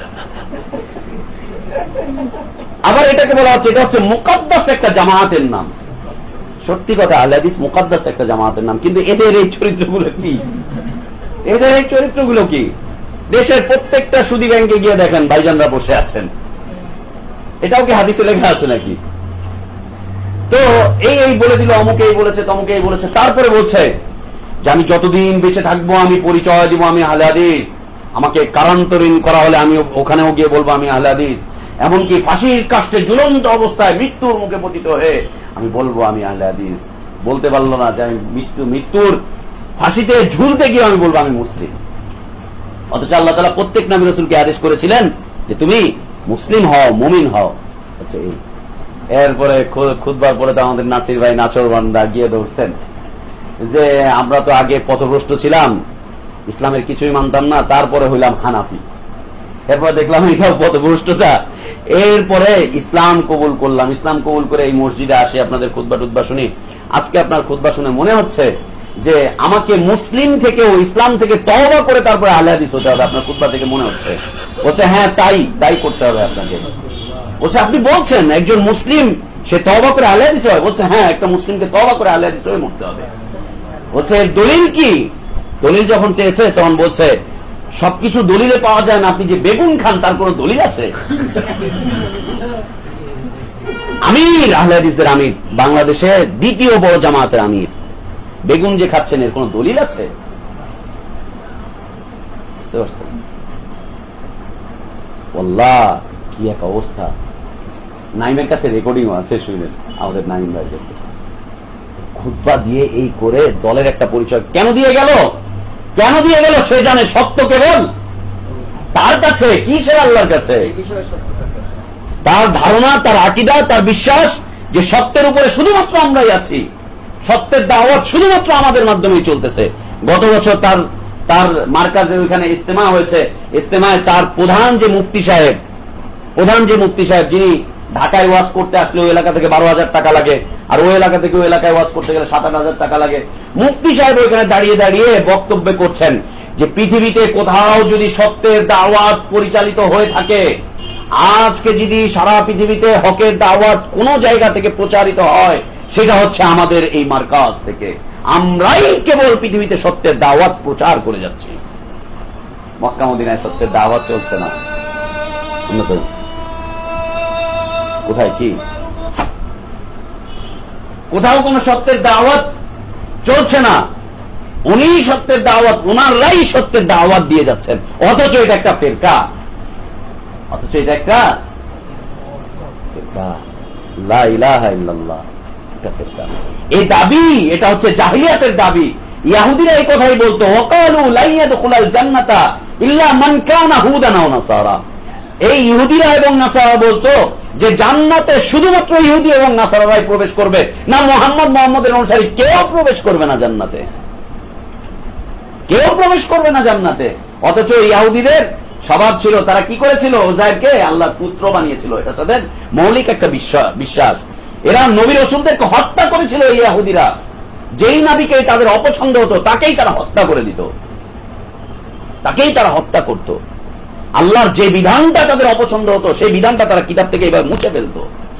আবার এটাকে বলা হচ্ছে এটা হচ্ছে মুকাদ্দাস একটা জামায়াতের নাম। সত্যি কথা, আহলে হাদিস মুকাদ্দাস একটা জামায়াতের নাম, কিন্তু এদের এই চরিত্রগুলো কি? এদের এই চরিত্রগুলো কি? দেশের প্রত্যেকটা সুদী ব্যাংকে গিয়ে দেখেন ভাইজানরা বসে আছেন, এটাও কি হাদিসে লেখা আছে নাকি? তো এই বলে দিল, অমুকে এই বলেছে, তমুকে এই বলেছে, তারপরে বলছে যে আমি যতদিন বেঁচে থাকবো আমি পরিচয় দিব আমি আহলে হাদিস, আমাকে কারান্তরীণ করা হলে আমি ওখানেও গিয়ে বলবো আমি আহলে হাদিস, এমনকি ফাঁসির কাষ্টে ঝুলন্ত অবস্থায় মৃত্যুর মুখে পতিত হয়ে আমি বলবো আমি আহলে হাদিস। বলতে পারলো না যে আমি মৃত্যুর ফাঁসিতে ঝুলতে গিয়ে আমি বলবো আমি মুসলিম। অথচ আল্লাহ তাআলা প্রত্যেক নবী রাসূলকে আদেশ করেছিলেন যে তুমি মুসলিম হও, মুমিন হও। আচ্ছা, এরপরে খুতবার পরে তো আমাদের নাসির ভাই নাচরবান্দা গিয়ে ধরছেন যে আমরা তো আগে পথভ্রষ্ট ছিলাম, ইসলামের কিছুই মানতাম না, তারপরে হইলাম হানাফি, এরপর দেখলাম এটাও পথভ্রষ্টতা, এরপরে ইসলাম কবুল করলাম। ইসলাম কবুল করে এই মসজিদে আসি, আপনাদের খুতবা টুতবা শুনি। আজকে আপনার খুতবা শুনে মনে হচ্ছে যে আমাকে মুসলিম থেকে ও ইসলাম থেকে তওবা করে তারপরে আহলে হাদিস হতে হবে, আপনার খুতবা থেকে মনে হচ্ছে। বলছে হ্যাঁ তাই করতে হবে আপনাকে। বলছে আপনি বলছেন একজন মুসলিম সে তওবা করে আহলে হাদিস হয়? বলছে হ্যাঁ, একটা মুসলিমকে তওবা করে আহলে হাদিস হয়ে মরতে হবে। বলছে এর দলিল কি? দলিল যখন চেয়েছে তখন বলছে সবকিছু দলিলে পাওয়া যায় না, আপনি যে বেগুন খান তার কোন দলিল আছে? আমির, আহলে হাদিসদের আমির, বাংলাদেশের দ্বিতীয় বড় জামাতের আমির, বেগুন যে খাচ্ছেন এর কোন দলিল আছে? বুঝতে পারছেন? আল্লাহ কি এক অবস্থা। নাইমের কাছে রেকর্ডিংও আছে, শুনলেন আমাদের নাইম ভাইয়ের কাছে। খুতবা দিয়ে এই করে দলের একটা পরিচয় কেন দিয়ে গেল? কেন দিয়ে গেল? সে জানে সত্য কেবল তার কাছে, কি সে আল্লাহর কাছে। তার ধারণা, তার আকীদা, তার বিশ্বাস যে সত্যের উপরে শুধুমাত্র আমরাই আছি, সত্যের দাওয়াত শুধুমাত্র আমাদের মাধ্যমেই চলতেছে। গত বছর তার মার্কাজে ওইখানে ইজতেমা হয়েছে। ইজতেমায় তার প্রধান যে মুফতি সাহেব যিনি ঢাকায় ওয়াজ করতে আসলে ওই এলাকা থেকে 12,000 টাকা লাগে, আর ওই এলাকা থেকে ওই এলাকায় ওয়াজ করতে গেলে 7-8 টাকা লাগে। মুফতি সাহেব ওইখানে দাঁড়িয়ে দাঁড়িয়ে বক্তব্য করছেন যে পৃথিবীতে কোথাও যদি সত্যের দাওয়াত পরিচালিত হয়ে থাকে, আজকে যদি সারা পৃথিবীতে হকের দাওয়াত কোন জায়গা থেকে প্রচারিত হয়, সেটা হচ্ছে আমাদের এই মার্কাজ থেকে। আমরাই কেবল পৃথিবীতে সত্যের দাওয়াত প্রচার করে যাচ্ছি। মক্কা মদিনায় সত্যের দাওয়াত চলছে না। কোথায় কি? কোথাও কোন সত্যের দাওয়াত চলছে না। উনি সত্যের দাওয়াত, ওনারাই সত্যের দাওয়াত দিয়ে যাচ্ছেন, অথচ এটা একটা ফিরকা। লা ইলাহা ইল্লাল্লাহ, একটা ফিরকা। এই দাবি, এটা হচ্ছে জাহিলিয়াতের দাবি। ইহুদিরা এই কথাই বলতো, ওয়াকালু লা ইয়াদখুলাল জান্নাতা ইল্লা মান কানা হুদান আও নাসারা। এই ইহুদিরা এবং নাসারা বলতো যে জান্নাতে শুধুমাত্র ইহুদি এবং নাসারারাই প্রবেশ করবে, না মুহাম্মদের অনুসারী কেউ প্রবেশ করবে না জান্নাতে, কেউ প্রবেশ করবে না জান্নাতে। অথচ ইহুদিদের স্বভাব ছিল, তারা কি করেছিল? উযাইরকে আল্লাহর পুত্র বানিয়েছিল। এটা তাদের মৌলিক একটা বিশ্বাস। এরা নবী রাসূলদেরকে হত্যা করেছিল। এই ইহুদিরা যেই নবীকে তাদের অপছন্দ হতো তাকেই তারা হত্যা করে দিত, তাকেই তারা হত্যা করত। আল্লাহর যে বিধানটা তাদের অপছন্দ হতো সেই বিধানটা তারা কিতাব থেকে এবার মুছে ফেলত,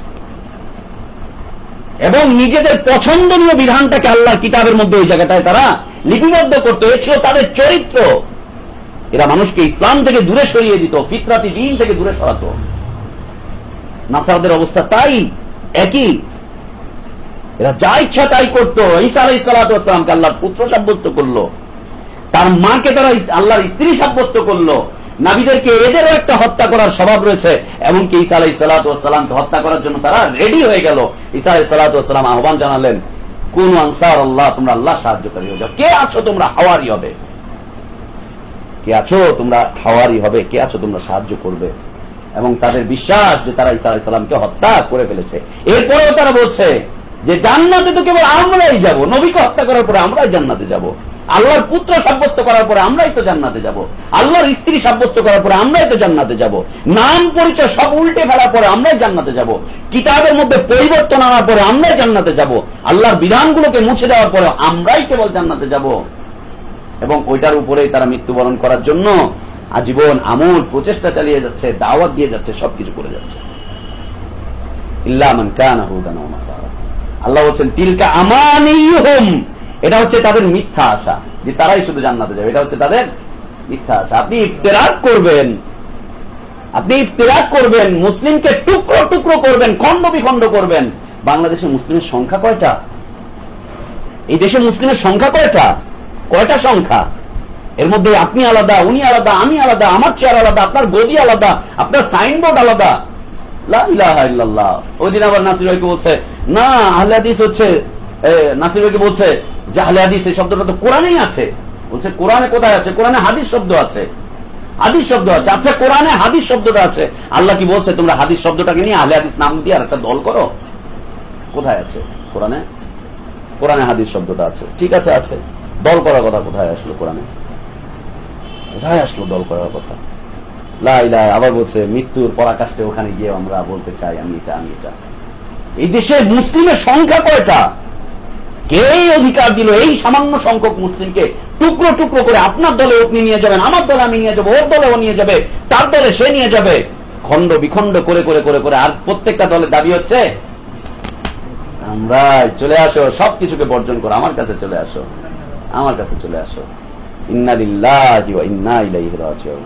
এবং নিজেদের পছন্দনীয় বিধানটাকে আল্লাহর কিতাবের মধ্যে ওই জায়গাটায় তারা লিপিবদ্ধ করত। এ ছিল তাদের চরিত্র। এরা মানুষকে ইসলাম থেকে দূরে সরিয়ে দিত, ফিতরাতি দ্বীন থেকে দূরে সরাতো। নাসারাদের অবস্থা তাই, একই। এরা যা ইচ্ছা তাই করত। ঈসা আলাইহিস সালাতু ওয়াস সালামকে আল্লাহর পুত্র সাব্যস্ত করলো, তার মাকে তারা আল্লাহর স্ত্রী সাব্যস্ত করলো। নবীদেরকে এদেরও একটা হত্যা করার স্বভাব রয়েছে, এমনকি ঈসা আলাইহিস সালাতু ওয়াস সালামকে হত্যা করার জন্য তারা রেডি হয়ে গেল। ঈসা আলাইহিস সালাতু ওয়াস সালাম আহ্বান জানালেন, কুনু আনসার আল্লাহ, তোমরা আল্লাহ সাহায্যকারী হয়ে যাও। কে আছো তোমরা হাওয়ারি হবে, কে আছো তোমরা হাওয়ারি হবে, কে আছো তোমরা সাহায্য করবে। এবং তাদের বিশ্বাস যে তারা ঈসা আলাইহিস সালামকে হত্যা করে ফেলেছে। এরপরেও তারা বলছে যে জান্নাতে তো কেবল আমরাই যাব, নবীকে হত্যা করার পরে আমরাই জান্নাতে যাব, আল্লাহর পুত্র সাব্যস্ত করার পরে আমরাই তো জান্নাতে যাব, আল্লাহর স্ত্রী সাব্যস্ত করার পরে আমরাই তো জান্নাতে যাব, নাম পরিচয় সব উল্টে ফেলার পরে আমরাই জান্নাতে যাব, কিতাবের মধ্যে পরিবর্তন আনার পরে আমরাই জান্নাতে যাব, আল্লাহর বিধানগুলোকে মুছে দেওয়ার পরে আমরাই কেবল জান্নাতে যাব। এবং ওইটার উপরেই তারা মৃত্যুবরণ করার জন্য আজীবন আমূল প্রচেষ্টা চালিয়ে যাচ্ছে, দাওয়াত দিয়ে যাচ্ছে, সবকিছু করে যাচ্ছে। ইল্লা মান কানা হুদান ওয়া নাসারা। আল্লাহ বলেন তিলকা আমানিয়ুহুম, এটা হচ্ছে তাদের মিথ্যা আশা যে তারাই শুধু জান্নাতে যাবে, এটা হচ্ছে তাদের মিথ্যা আশা। আপনি ইফতিরাক করবেন, মুসলিমকে টুকরো টুকরো করবেন, খণ্ড বিখণ্ড করবেন। বাংলাদেশে মুসলিমের সংখ্যা কয়টা? এই দেশে মুসলিমের সংখ্যা কয়টা? কয়টা সংখ্যা? এর মধ্যে আপনি আলাদা, উনি আলাদা, আমি আলাদা, আমার চেয়ার আলাদা, আপনার গদি আলাদা, আপনার সাইনবোর্ড আলাদা। লা ইলাহা ইল্লাল্লাহ। ওই দিন আবার নাসির ভাইকে বলছে না আহলে হাদিস হচ্ছে, নাসির ভাইকে বলছে যে আহলে হাদিস এই শব্দটা তো কোরআনেই আছে। বলছে কোরআনে কোথায় আছে? কোরআনে হাদিস শব্দ আছে, হাদিস শব্দ আছে। আচ্ছা কোরআনে হাদিস শব্দটা আছে, আল্লাহ কি বলছে তোমরা হাদিস শব্দটাকে নিয়ে আহলে হাদিস নাম দিয়ে আর একটা দল করো? কোথায় আছে কোরআনে? কোরআনে হাদিস শব্দটা আছে, ঠিক আছে, আছে। দল করার কথা কোথায় আসলো? কোরআনে কোথায় আসলো দল করার কথা? লা ইলাহা। আবার বলছে মৃত্যুর পরাকাষ্ঠে ওখানে গিয়ে আমরা বলতে চাই আমি এটা, আমি এটা। এই দেশে মুসলিমের সংখ্যা কয়টা? কে অধিকার দিল এই সামান্য সংখ্যক মুসলিমকে টুকরো টুকরো করে আপনার দলে আপনি নিয়ে যাবেন, আমার দলে আমি নিয়ে যাবো, ওর দলে ও নিয়ে যাবে, তার দলে সে নিয়ে যাবে, খণ্ড বিখণ্ড করে করে করে করে। আর প্রত্যেকটা দলের দাবি হচ্ছে আমরা চলে আসো, সবকিছুকে বর্জন করো, আমার কাছে চলে আসো, আমার কাছে চলে আসো। ইন্না লিল্লাহি ওয়া ইন্না ইলাইহি রাজিউন।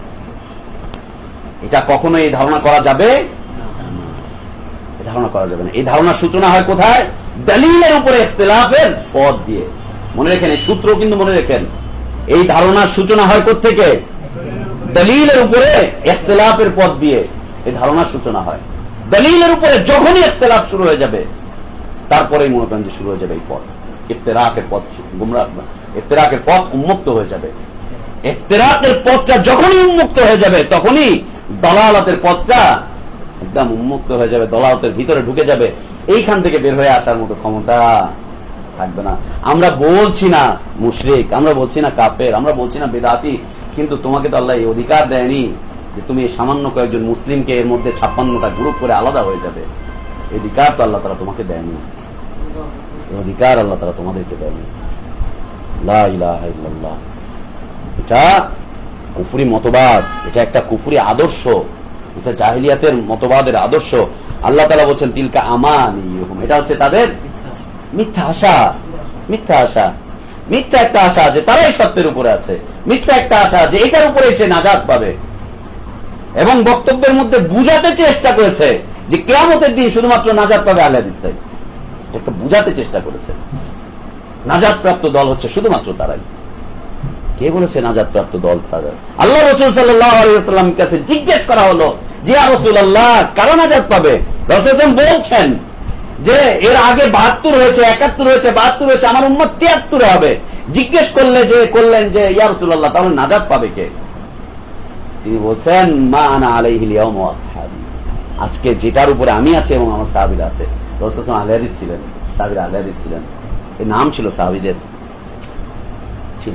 এটা কখনো এই ধারণা করা যাবে ধারণা করা যাবে না। এই ধারণার সূচনা হয় কোথায়? দলিলের উপরে ইখতিলাফের পথ দিয়ে। মনে রেখেন এই সূত্র, কিন্তু মনে রেখেন এই ধারণার সূচনা হয় কোত্থেকে? দলিলের উপরে ইখতিলাফের পথ দিয়ে এই ধারণার সূচনা হয়। দলিলের উপরে যখনই ইখতিলাফ শুরু হয়ে যাবে, তারপরেই মনে করেন যে শুরু হয়ে যাবে এই পথ, ইফতিরাকের পথ, গুমরাহ, ইফতিরাকের পথ উন্মুক্ত হয়ে যাবে। ইফতিরাকের পথটা যখনই উন্মুক্ত হয়ে যাবে, তখনই দলালাতের পথটা একদম উন্মুক্ত হয়ে যাবে, দলালাতের ভিতরে ঢুকে যাবে। এইখান থেকে বের হয়ে আসার মতো ক্ষমতা থাকবে না। আমরা বলছি না মুশরিক, আমরা বলছি না কাফের, আমরা বলছি না বেদাতি, কিন্তু তোমাকে তো আল্লাহ এই অধিকার দেয়নি যে তুমি সামান্য কয়েকজন মুসলিমকে এর মধ্যে 56টা গ্রুপ করে আলাদা হয়ে যাবে। এই অধিকার তো আল্লাহ তাআলা তোমাকে দেয়নি, এই অধিকার আল্লাহ তাআলা তোমাদেরকে দেয়নি। লা ইলাহা ইল্লাল্লাহ, এটা কুফরি মতবাদ, এটা একটা কুফরি আদর্শ, এটা জাহিলিয়াতের মতবাদের আদর্শ। আল্লাহ তাআলা বলছেন তিলকা আমানিয়ুহুম, এটা হচ্ছে তাদের মিথ্যা আশা। মিথ্যা আশা, মিথ্যা একটা আশা যে তারাই সত্যের উপরে আছে, মিথ্যা একটা আশা যে এটার উপরে সে নাজাত পাবে। এবং বক্তব্যের মধ্যে বুঝাতে চেষ্টা করেছে যে কিয়ামতের দিন শুধুমাত্র নাজাত পাবে আহলে হাদিস। একটা বুঝাতে চেষ্টা করেছে নাজাত প্রাপ্ত দল হচ্ছে শুধুমাত্র তারাই। কে বলেছে নাজাত প্রাপ্ত দল তারা? আল্লাহ রাসূল সাল্লাল্লাহু আলাইহি ওয়াসাল্লামের কাছে জিজ্ঞেস করা হলো যে ইয়া রাসূলুল্লাহ, কারা নাজাত পাবে? রাসূল বলছেন যে এর আগে 72 হয়েছে, 71 হয়েছে, 72 হয়েছে, আমার উম্মত 73 হবে। জিজ্ঞেস করলেন যে ইয়া রাসূলুল্লাহ, তাহলে নাজাত পাবে কে? তিনি বলছেন মা আনা আলাইহিল ইয়াউম ওয়া আসহাবি, আজকে যেটার উপরে আমি আছি এবং আমার সাহাবীরা আছে। রাসূল আহলে হাদিস ছিলেন, সাহাবীরা আহলে হাদিস ছিলেন, এই নাম ছিল সাহাবীদের, ছিল।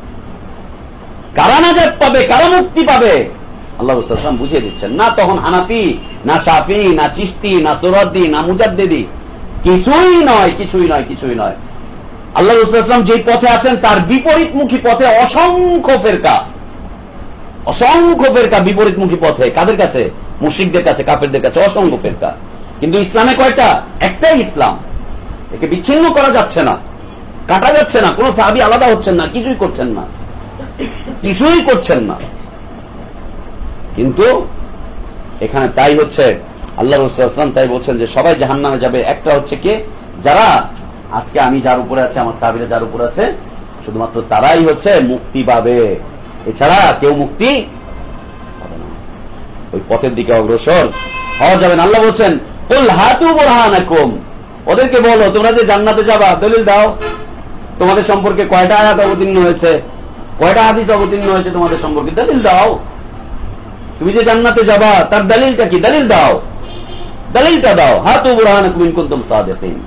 কারা নাজাত পাবে, কারা মুক্তি পাবে? আল্লাহ রাসূল সাল্লাল্লাহু আলাইহি ওয়াসাল্লাম বুঝিয়ে দিচ্ছেন। না তখন হানাফি, না শাফি, না চিশতি, না সুরাদি, না মুজাদ্দিদি, কিছুই নয়, কিছুই নয়, কিছুই নয়। আল্লাহ রাসূল সাল্লাল্লাহু আলাইহি ওয়াসাল্লাম যেই পথে আছেন তার বিপরীতমুখী পথে অসংখ্য ফেরকা, অসংখ্য ফেরকা বিপরীতমুখী পথে। কাদের কাছে? মুশরিকদের কাছে, কাফেরদের কাছে অসংখ্য ফেরকা। কিন্তু ইসলামে কয়টা? একটাই ইসলাম, একে বিচ্ছিন্ন করা যাচ্ছে না, কাটা যাচ্ছে না, কোন সাহাবী আলাদা হচ্ছেন না, কিছুই করছেন না, কিছুই করছেন না। কিন্তু এখানে তাই হচ্ছে, আল্লাহ রাসূল সাল্লাল্লাহু আলাইহি ওয়াসাল্লাম তাই বলছেন যে সবাই জাহান্নামে যাবে। একটা হচ্ছে কে? যারা আজকে আমি যার উপরে আছে, আমার সাহাবীরা যার উপরে আছে, শুধুমাত্র তারাই হচ্ছে মুক্তি পাবে, এছাড়া কেউ মুক্তি পাবে না। ওই পথের দিকে অগ্রসর হওয়া যাবে না। আল্লাহ বলছেন কুল হাতু বুরহানাকুম, ওদেরকে বলো তোমরা যে জান্নাতে যাবা দলিল দাও। তোমাদের সম্পর্কে কয়টা আয়াত অবতীর্ণ হয়েছে, কয়টা হাদিস অবতীর্ণ হয়েছে তোমাদের সম্পর্কে, দলিল দাও। তুমি যে জান্নাতে যাবা তার দলিলটা কি? দলিল দাও, দলিলটা দাও। হাতু বুরহানাকুম ইন কুনতুম সাদিকিন,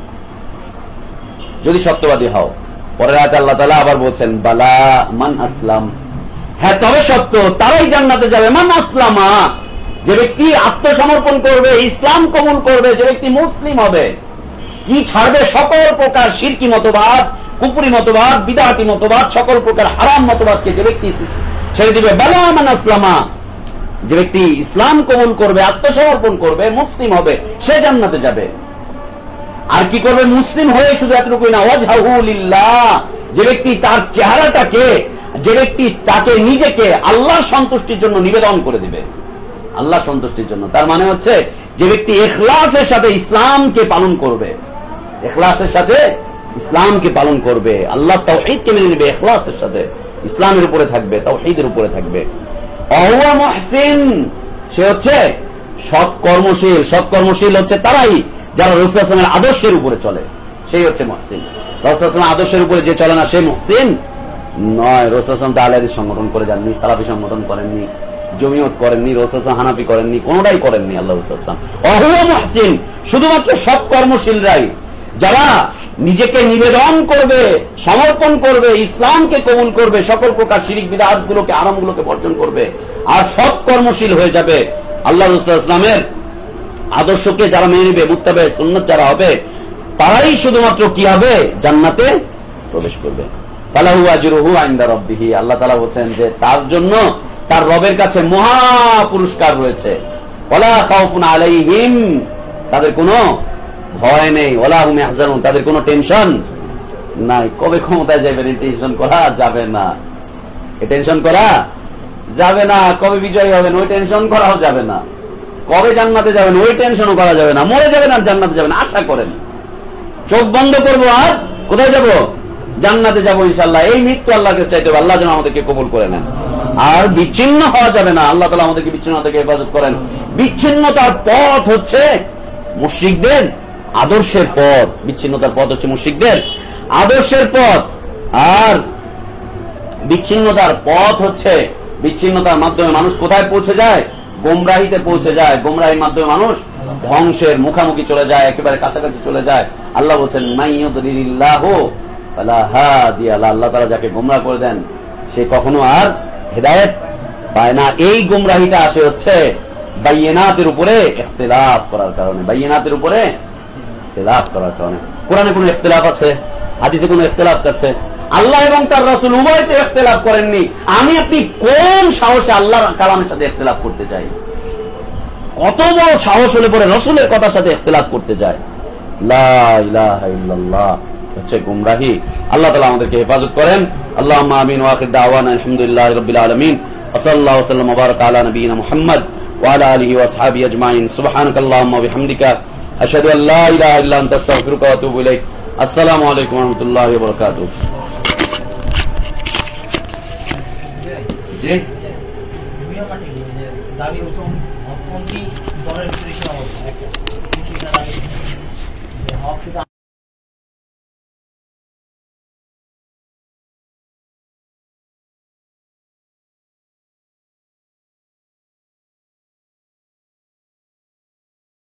যদি সত্যবাদী হও। পরের আয়াতে আল্লাহ তাআলা আবার বলছেন বালা মান আসলাম, হ্যাঁ তবে সত্য, তারাই জান্নাতে যাবে। মান আসলামা, যে ব্যক্তি আত্মসমর্পণ করবে, ইসলাম কবুল করবে, যে ব্যক্তি মুসলিম হবে, কি ছাড়বে? সকল প্রকার শিরকি মতবাদ, কুফরি মতবাদ, বিদআতি মতবাদ, সকল প্রকার হারাম মতবাদকে যে ব্যক্তি ছেড়ে দিবে। বালা মান আসলামা, যে ব্যক্তি ইসলাম কবুল করবে, আত্মসমর্পণ করবে, মুসলিম হবে, সে জান্নাতে যাবে। আর কি করবে? মুসলিম হয়ে শুধু এতটুকুই না, ওয়াজহাহু লিল্লাহ, যে ব্যক্তি তার চেহারাটাকে, যে ব্যক্তি তাকে নিজেকে আল্লাহর সন্তুষ্টির জন্য নিবেদন করে দিবে, আল্লাহর সন্তুষ্টির জন্য। তার মানে হচ্ছে যে ব্যক্তি ইখলাসের সাথে ইসলামকে পালন করবে, ইখলাসের সাথে ইসলামকে পালন করবে, আল্লাহ তাওহীদকে মেনে নেবে, ইখলাসের সাথে ইসলামের উপরে থাকবে, তাওহীদের উপরে থাকবে। ওয়া মুহসিন, সে হচ্ছে সৎ কর্মশীল। সৎ কর্মশীল হচ্ছে তারাই যারা রাসূল সাল্লাল্লাহু আলাইহি ওয়াসাল্লামের আদর্শের উপরে চলে, সেই হচ্ছে মুহসিন। রাসূল সাল্লাল্লাহু আলাইহি ওয়াসাল্লামের আদর্শের উপরে যে চলে না, সে মুহসিন নয়। রাসূল সাল্লাল্লাহু আলাইহি ওয়াসাল্লাম আহলে হাদিস সংগঠন করে যাননি, সালাফি সংগঠন করেননি, জমিয়ত করেননি, রাসূল সাল্লাল্লাহু আলাইহি ওয়াসাল্লাম হানাফি করেননি, কোনটাই করেননি আল্লাহ রাসূল সাল্লাল্লাহু আলাইহি ওয়াসাল্লাম। ওয়া মুহসিন, শুধুমাত্র সৎ কর্মশীলরাই, যারা নিজেকে নিবেদন করবে, সমর্পণ করবে, ইসলামকে কবুল করবে, সকল প্রকার শিরক বিদআত গুলোকে, আরাম গুলোকে বর্জন করবে, আর সৎ কর্মশীল হয়ে যাবে, আল্লাহ রাসূল সাল্লাল্লাহু আলাইহি ওয়াসাল্লামের আদর্শকে যারা মেনে নেবে, মুত্তাবা সুন্নাত যারা হবে, তারাই শুধুমাত্র কি হবে? জান্নাতে প্রবেশ করবে। ফালাহু আজরুহু ইনদা রাব্বিহি, আল্লাহ তাআলা বলেন যে তার জন্য তার রবের কাছে মহা পুরস্কার রয়েছে। ওয়ালা খাউফুন আলাইহিম, তাদের কোনো ভয় নেই, ওয়ালা হুম ইয়াহজানুন, তাদের কোনো টেনশন নাই। কবে ক্ষমতায় যাবেন এই টেনশন করা যাবে না, এই টেনশন করা যাবে না। কবে বিজয়ী হবেন ওই টেনশন করাও যাবে না। কবে জান্নাতে যাবেন ওই টেনশনও করা যাবে না। মরে যাবেন আর জান্নাতে যাবেন আশা করেন। চোখ বন্ধ করবো আর কোথায় যাব? জান্নাতে যাবো ইনশাআল্লাহ। এই মৃত্যু আল্লাহর কাছে চাইতে হবে, আল্লাহ যেন আমাদেরকে কবুল করে নেন। আর বিচ্ছিন্ন হওয়া যাবে না। আল্লাহ তাআলা আমাদেরকে বিচ্ছিন্নতা থেকে হেফাজত করেন। বিচ্ছিন্নতার পথ হচ্ছে মুশরিকদের আদর্শের পথ। বিচ্ছিন্নতার পথ হচ্ছে মুশরিকদের আদর্শের পথ। আর বিচ্ছিন্নতার পথ হচ্ছে, বিচ্ছিন্নতার মাধ্যমে মানুষ কোথায় পৌঁছে যায়? গোমরাহিতে পৌঁছে যায়। গোমরাহির মাধ্যমে মানুষ ধ্বংসের মুখামুখি চলে যায়, একেবারে কাছাকাছি চলে যায়। আল্লাহ বলছেন মাইয়ুদলিল্লাহু ফালা হাদিয়া লাহু, আল্লাহ তাআলা যাকে গোমরাহ করে দেন সে কখনো আর হেদায়েত পায় না। এই গোমরাহিটা আসে হচ্ছে বাইয়িনাতের উপরে ইখতিলাফ করার কারণে। বাইয়িনাতের উপরে ইখতিলাফ করার কারণে। কোরআনে কোনো ইখতিলাফ আছে? হাদিসে কোনো ইখতিলাফ আছে? আল্লাহ এবং তার রাসূল উভয়তে ইখতিলাফ করেননি। আমি আপনি কোন সাহসে আল্লাহর কালামের সাথে ইখতিলাফ করতে চাই? কত বড় সাহস হলে পরে রাসূলের কথার সাথে ইখতিলাফ করতে যায়? লা ইলাহা ইল্লাল্লাহ হচ্ছে গুমরাহি। আল্লাহ তাআলা আমাদেরকে হেফাজত করেন। আল্লাহুম্মা আমিন ওয়া আখির দাওয়ানা আলহামদুলিল্লাহি রাব্বিল আলামিন ওয়া সাল্লাল্লাহু ওয়া সাল্লাম ওয়া বারাকা আলা নবিয়িনা মুহাম্মদ ওয়া আলা আলিহি ওয়া আসহাবিহি আজমাইন। সুবহানাকাল্লাহুম্মা ওয়া বিহামদিকা আশহাদু আল লা ইলাহা ইল্লা আনতা আস্তাগফিরুকা ওয়া আতুবু ইলাইক। আসসালামু আলাইকুম ওয়া রাহমাতুল্লাহি ওয়া বারাকাতুহু। জি দাবি দলের ভিতরে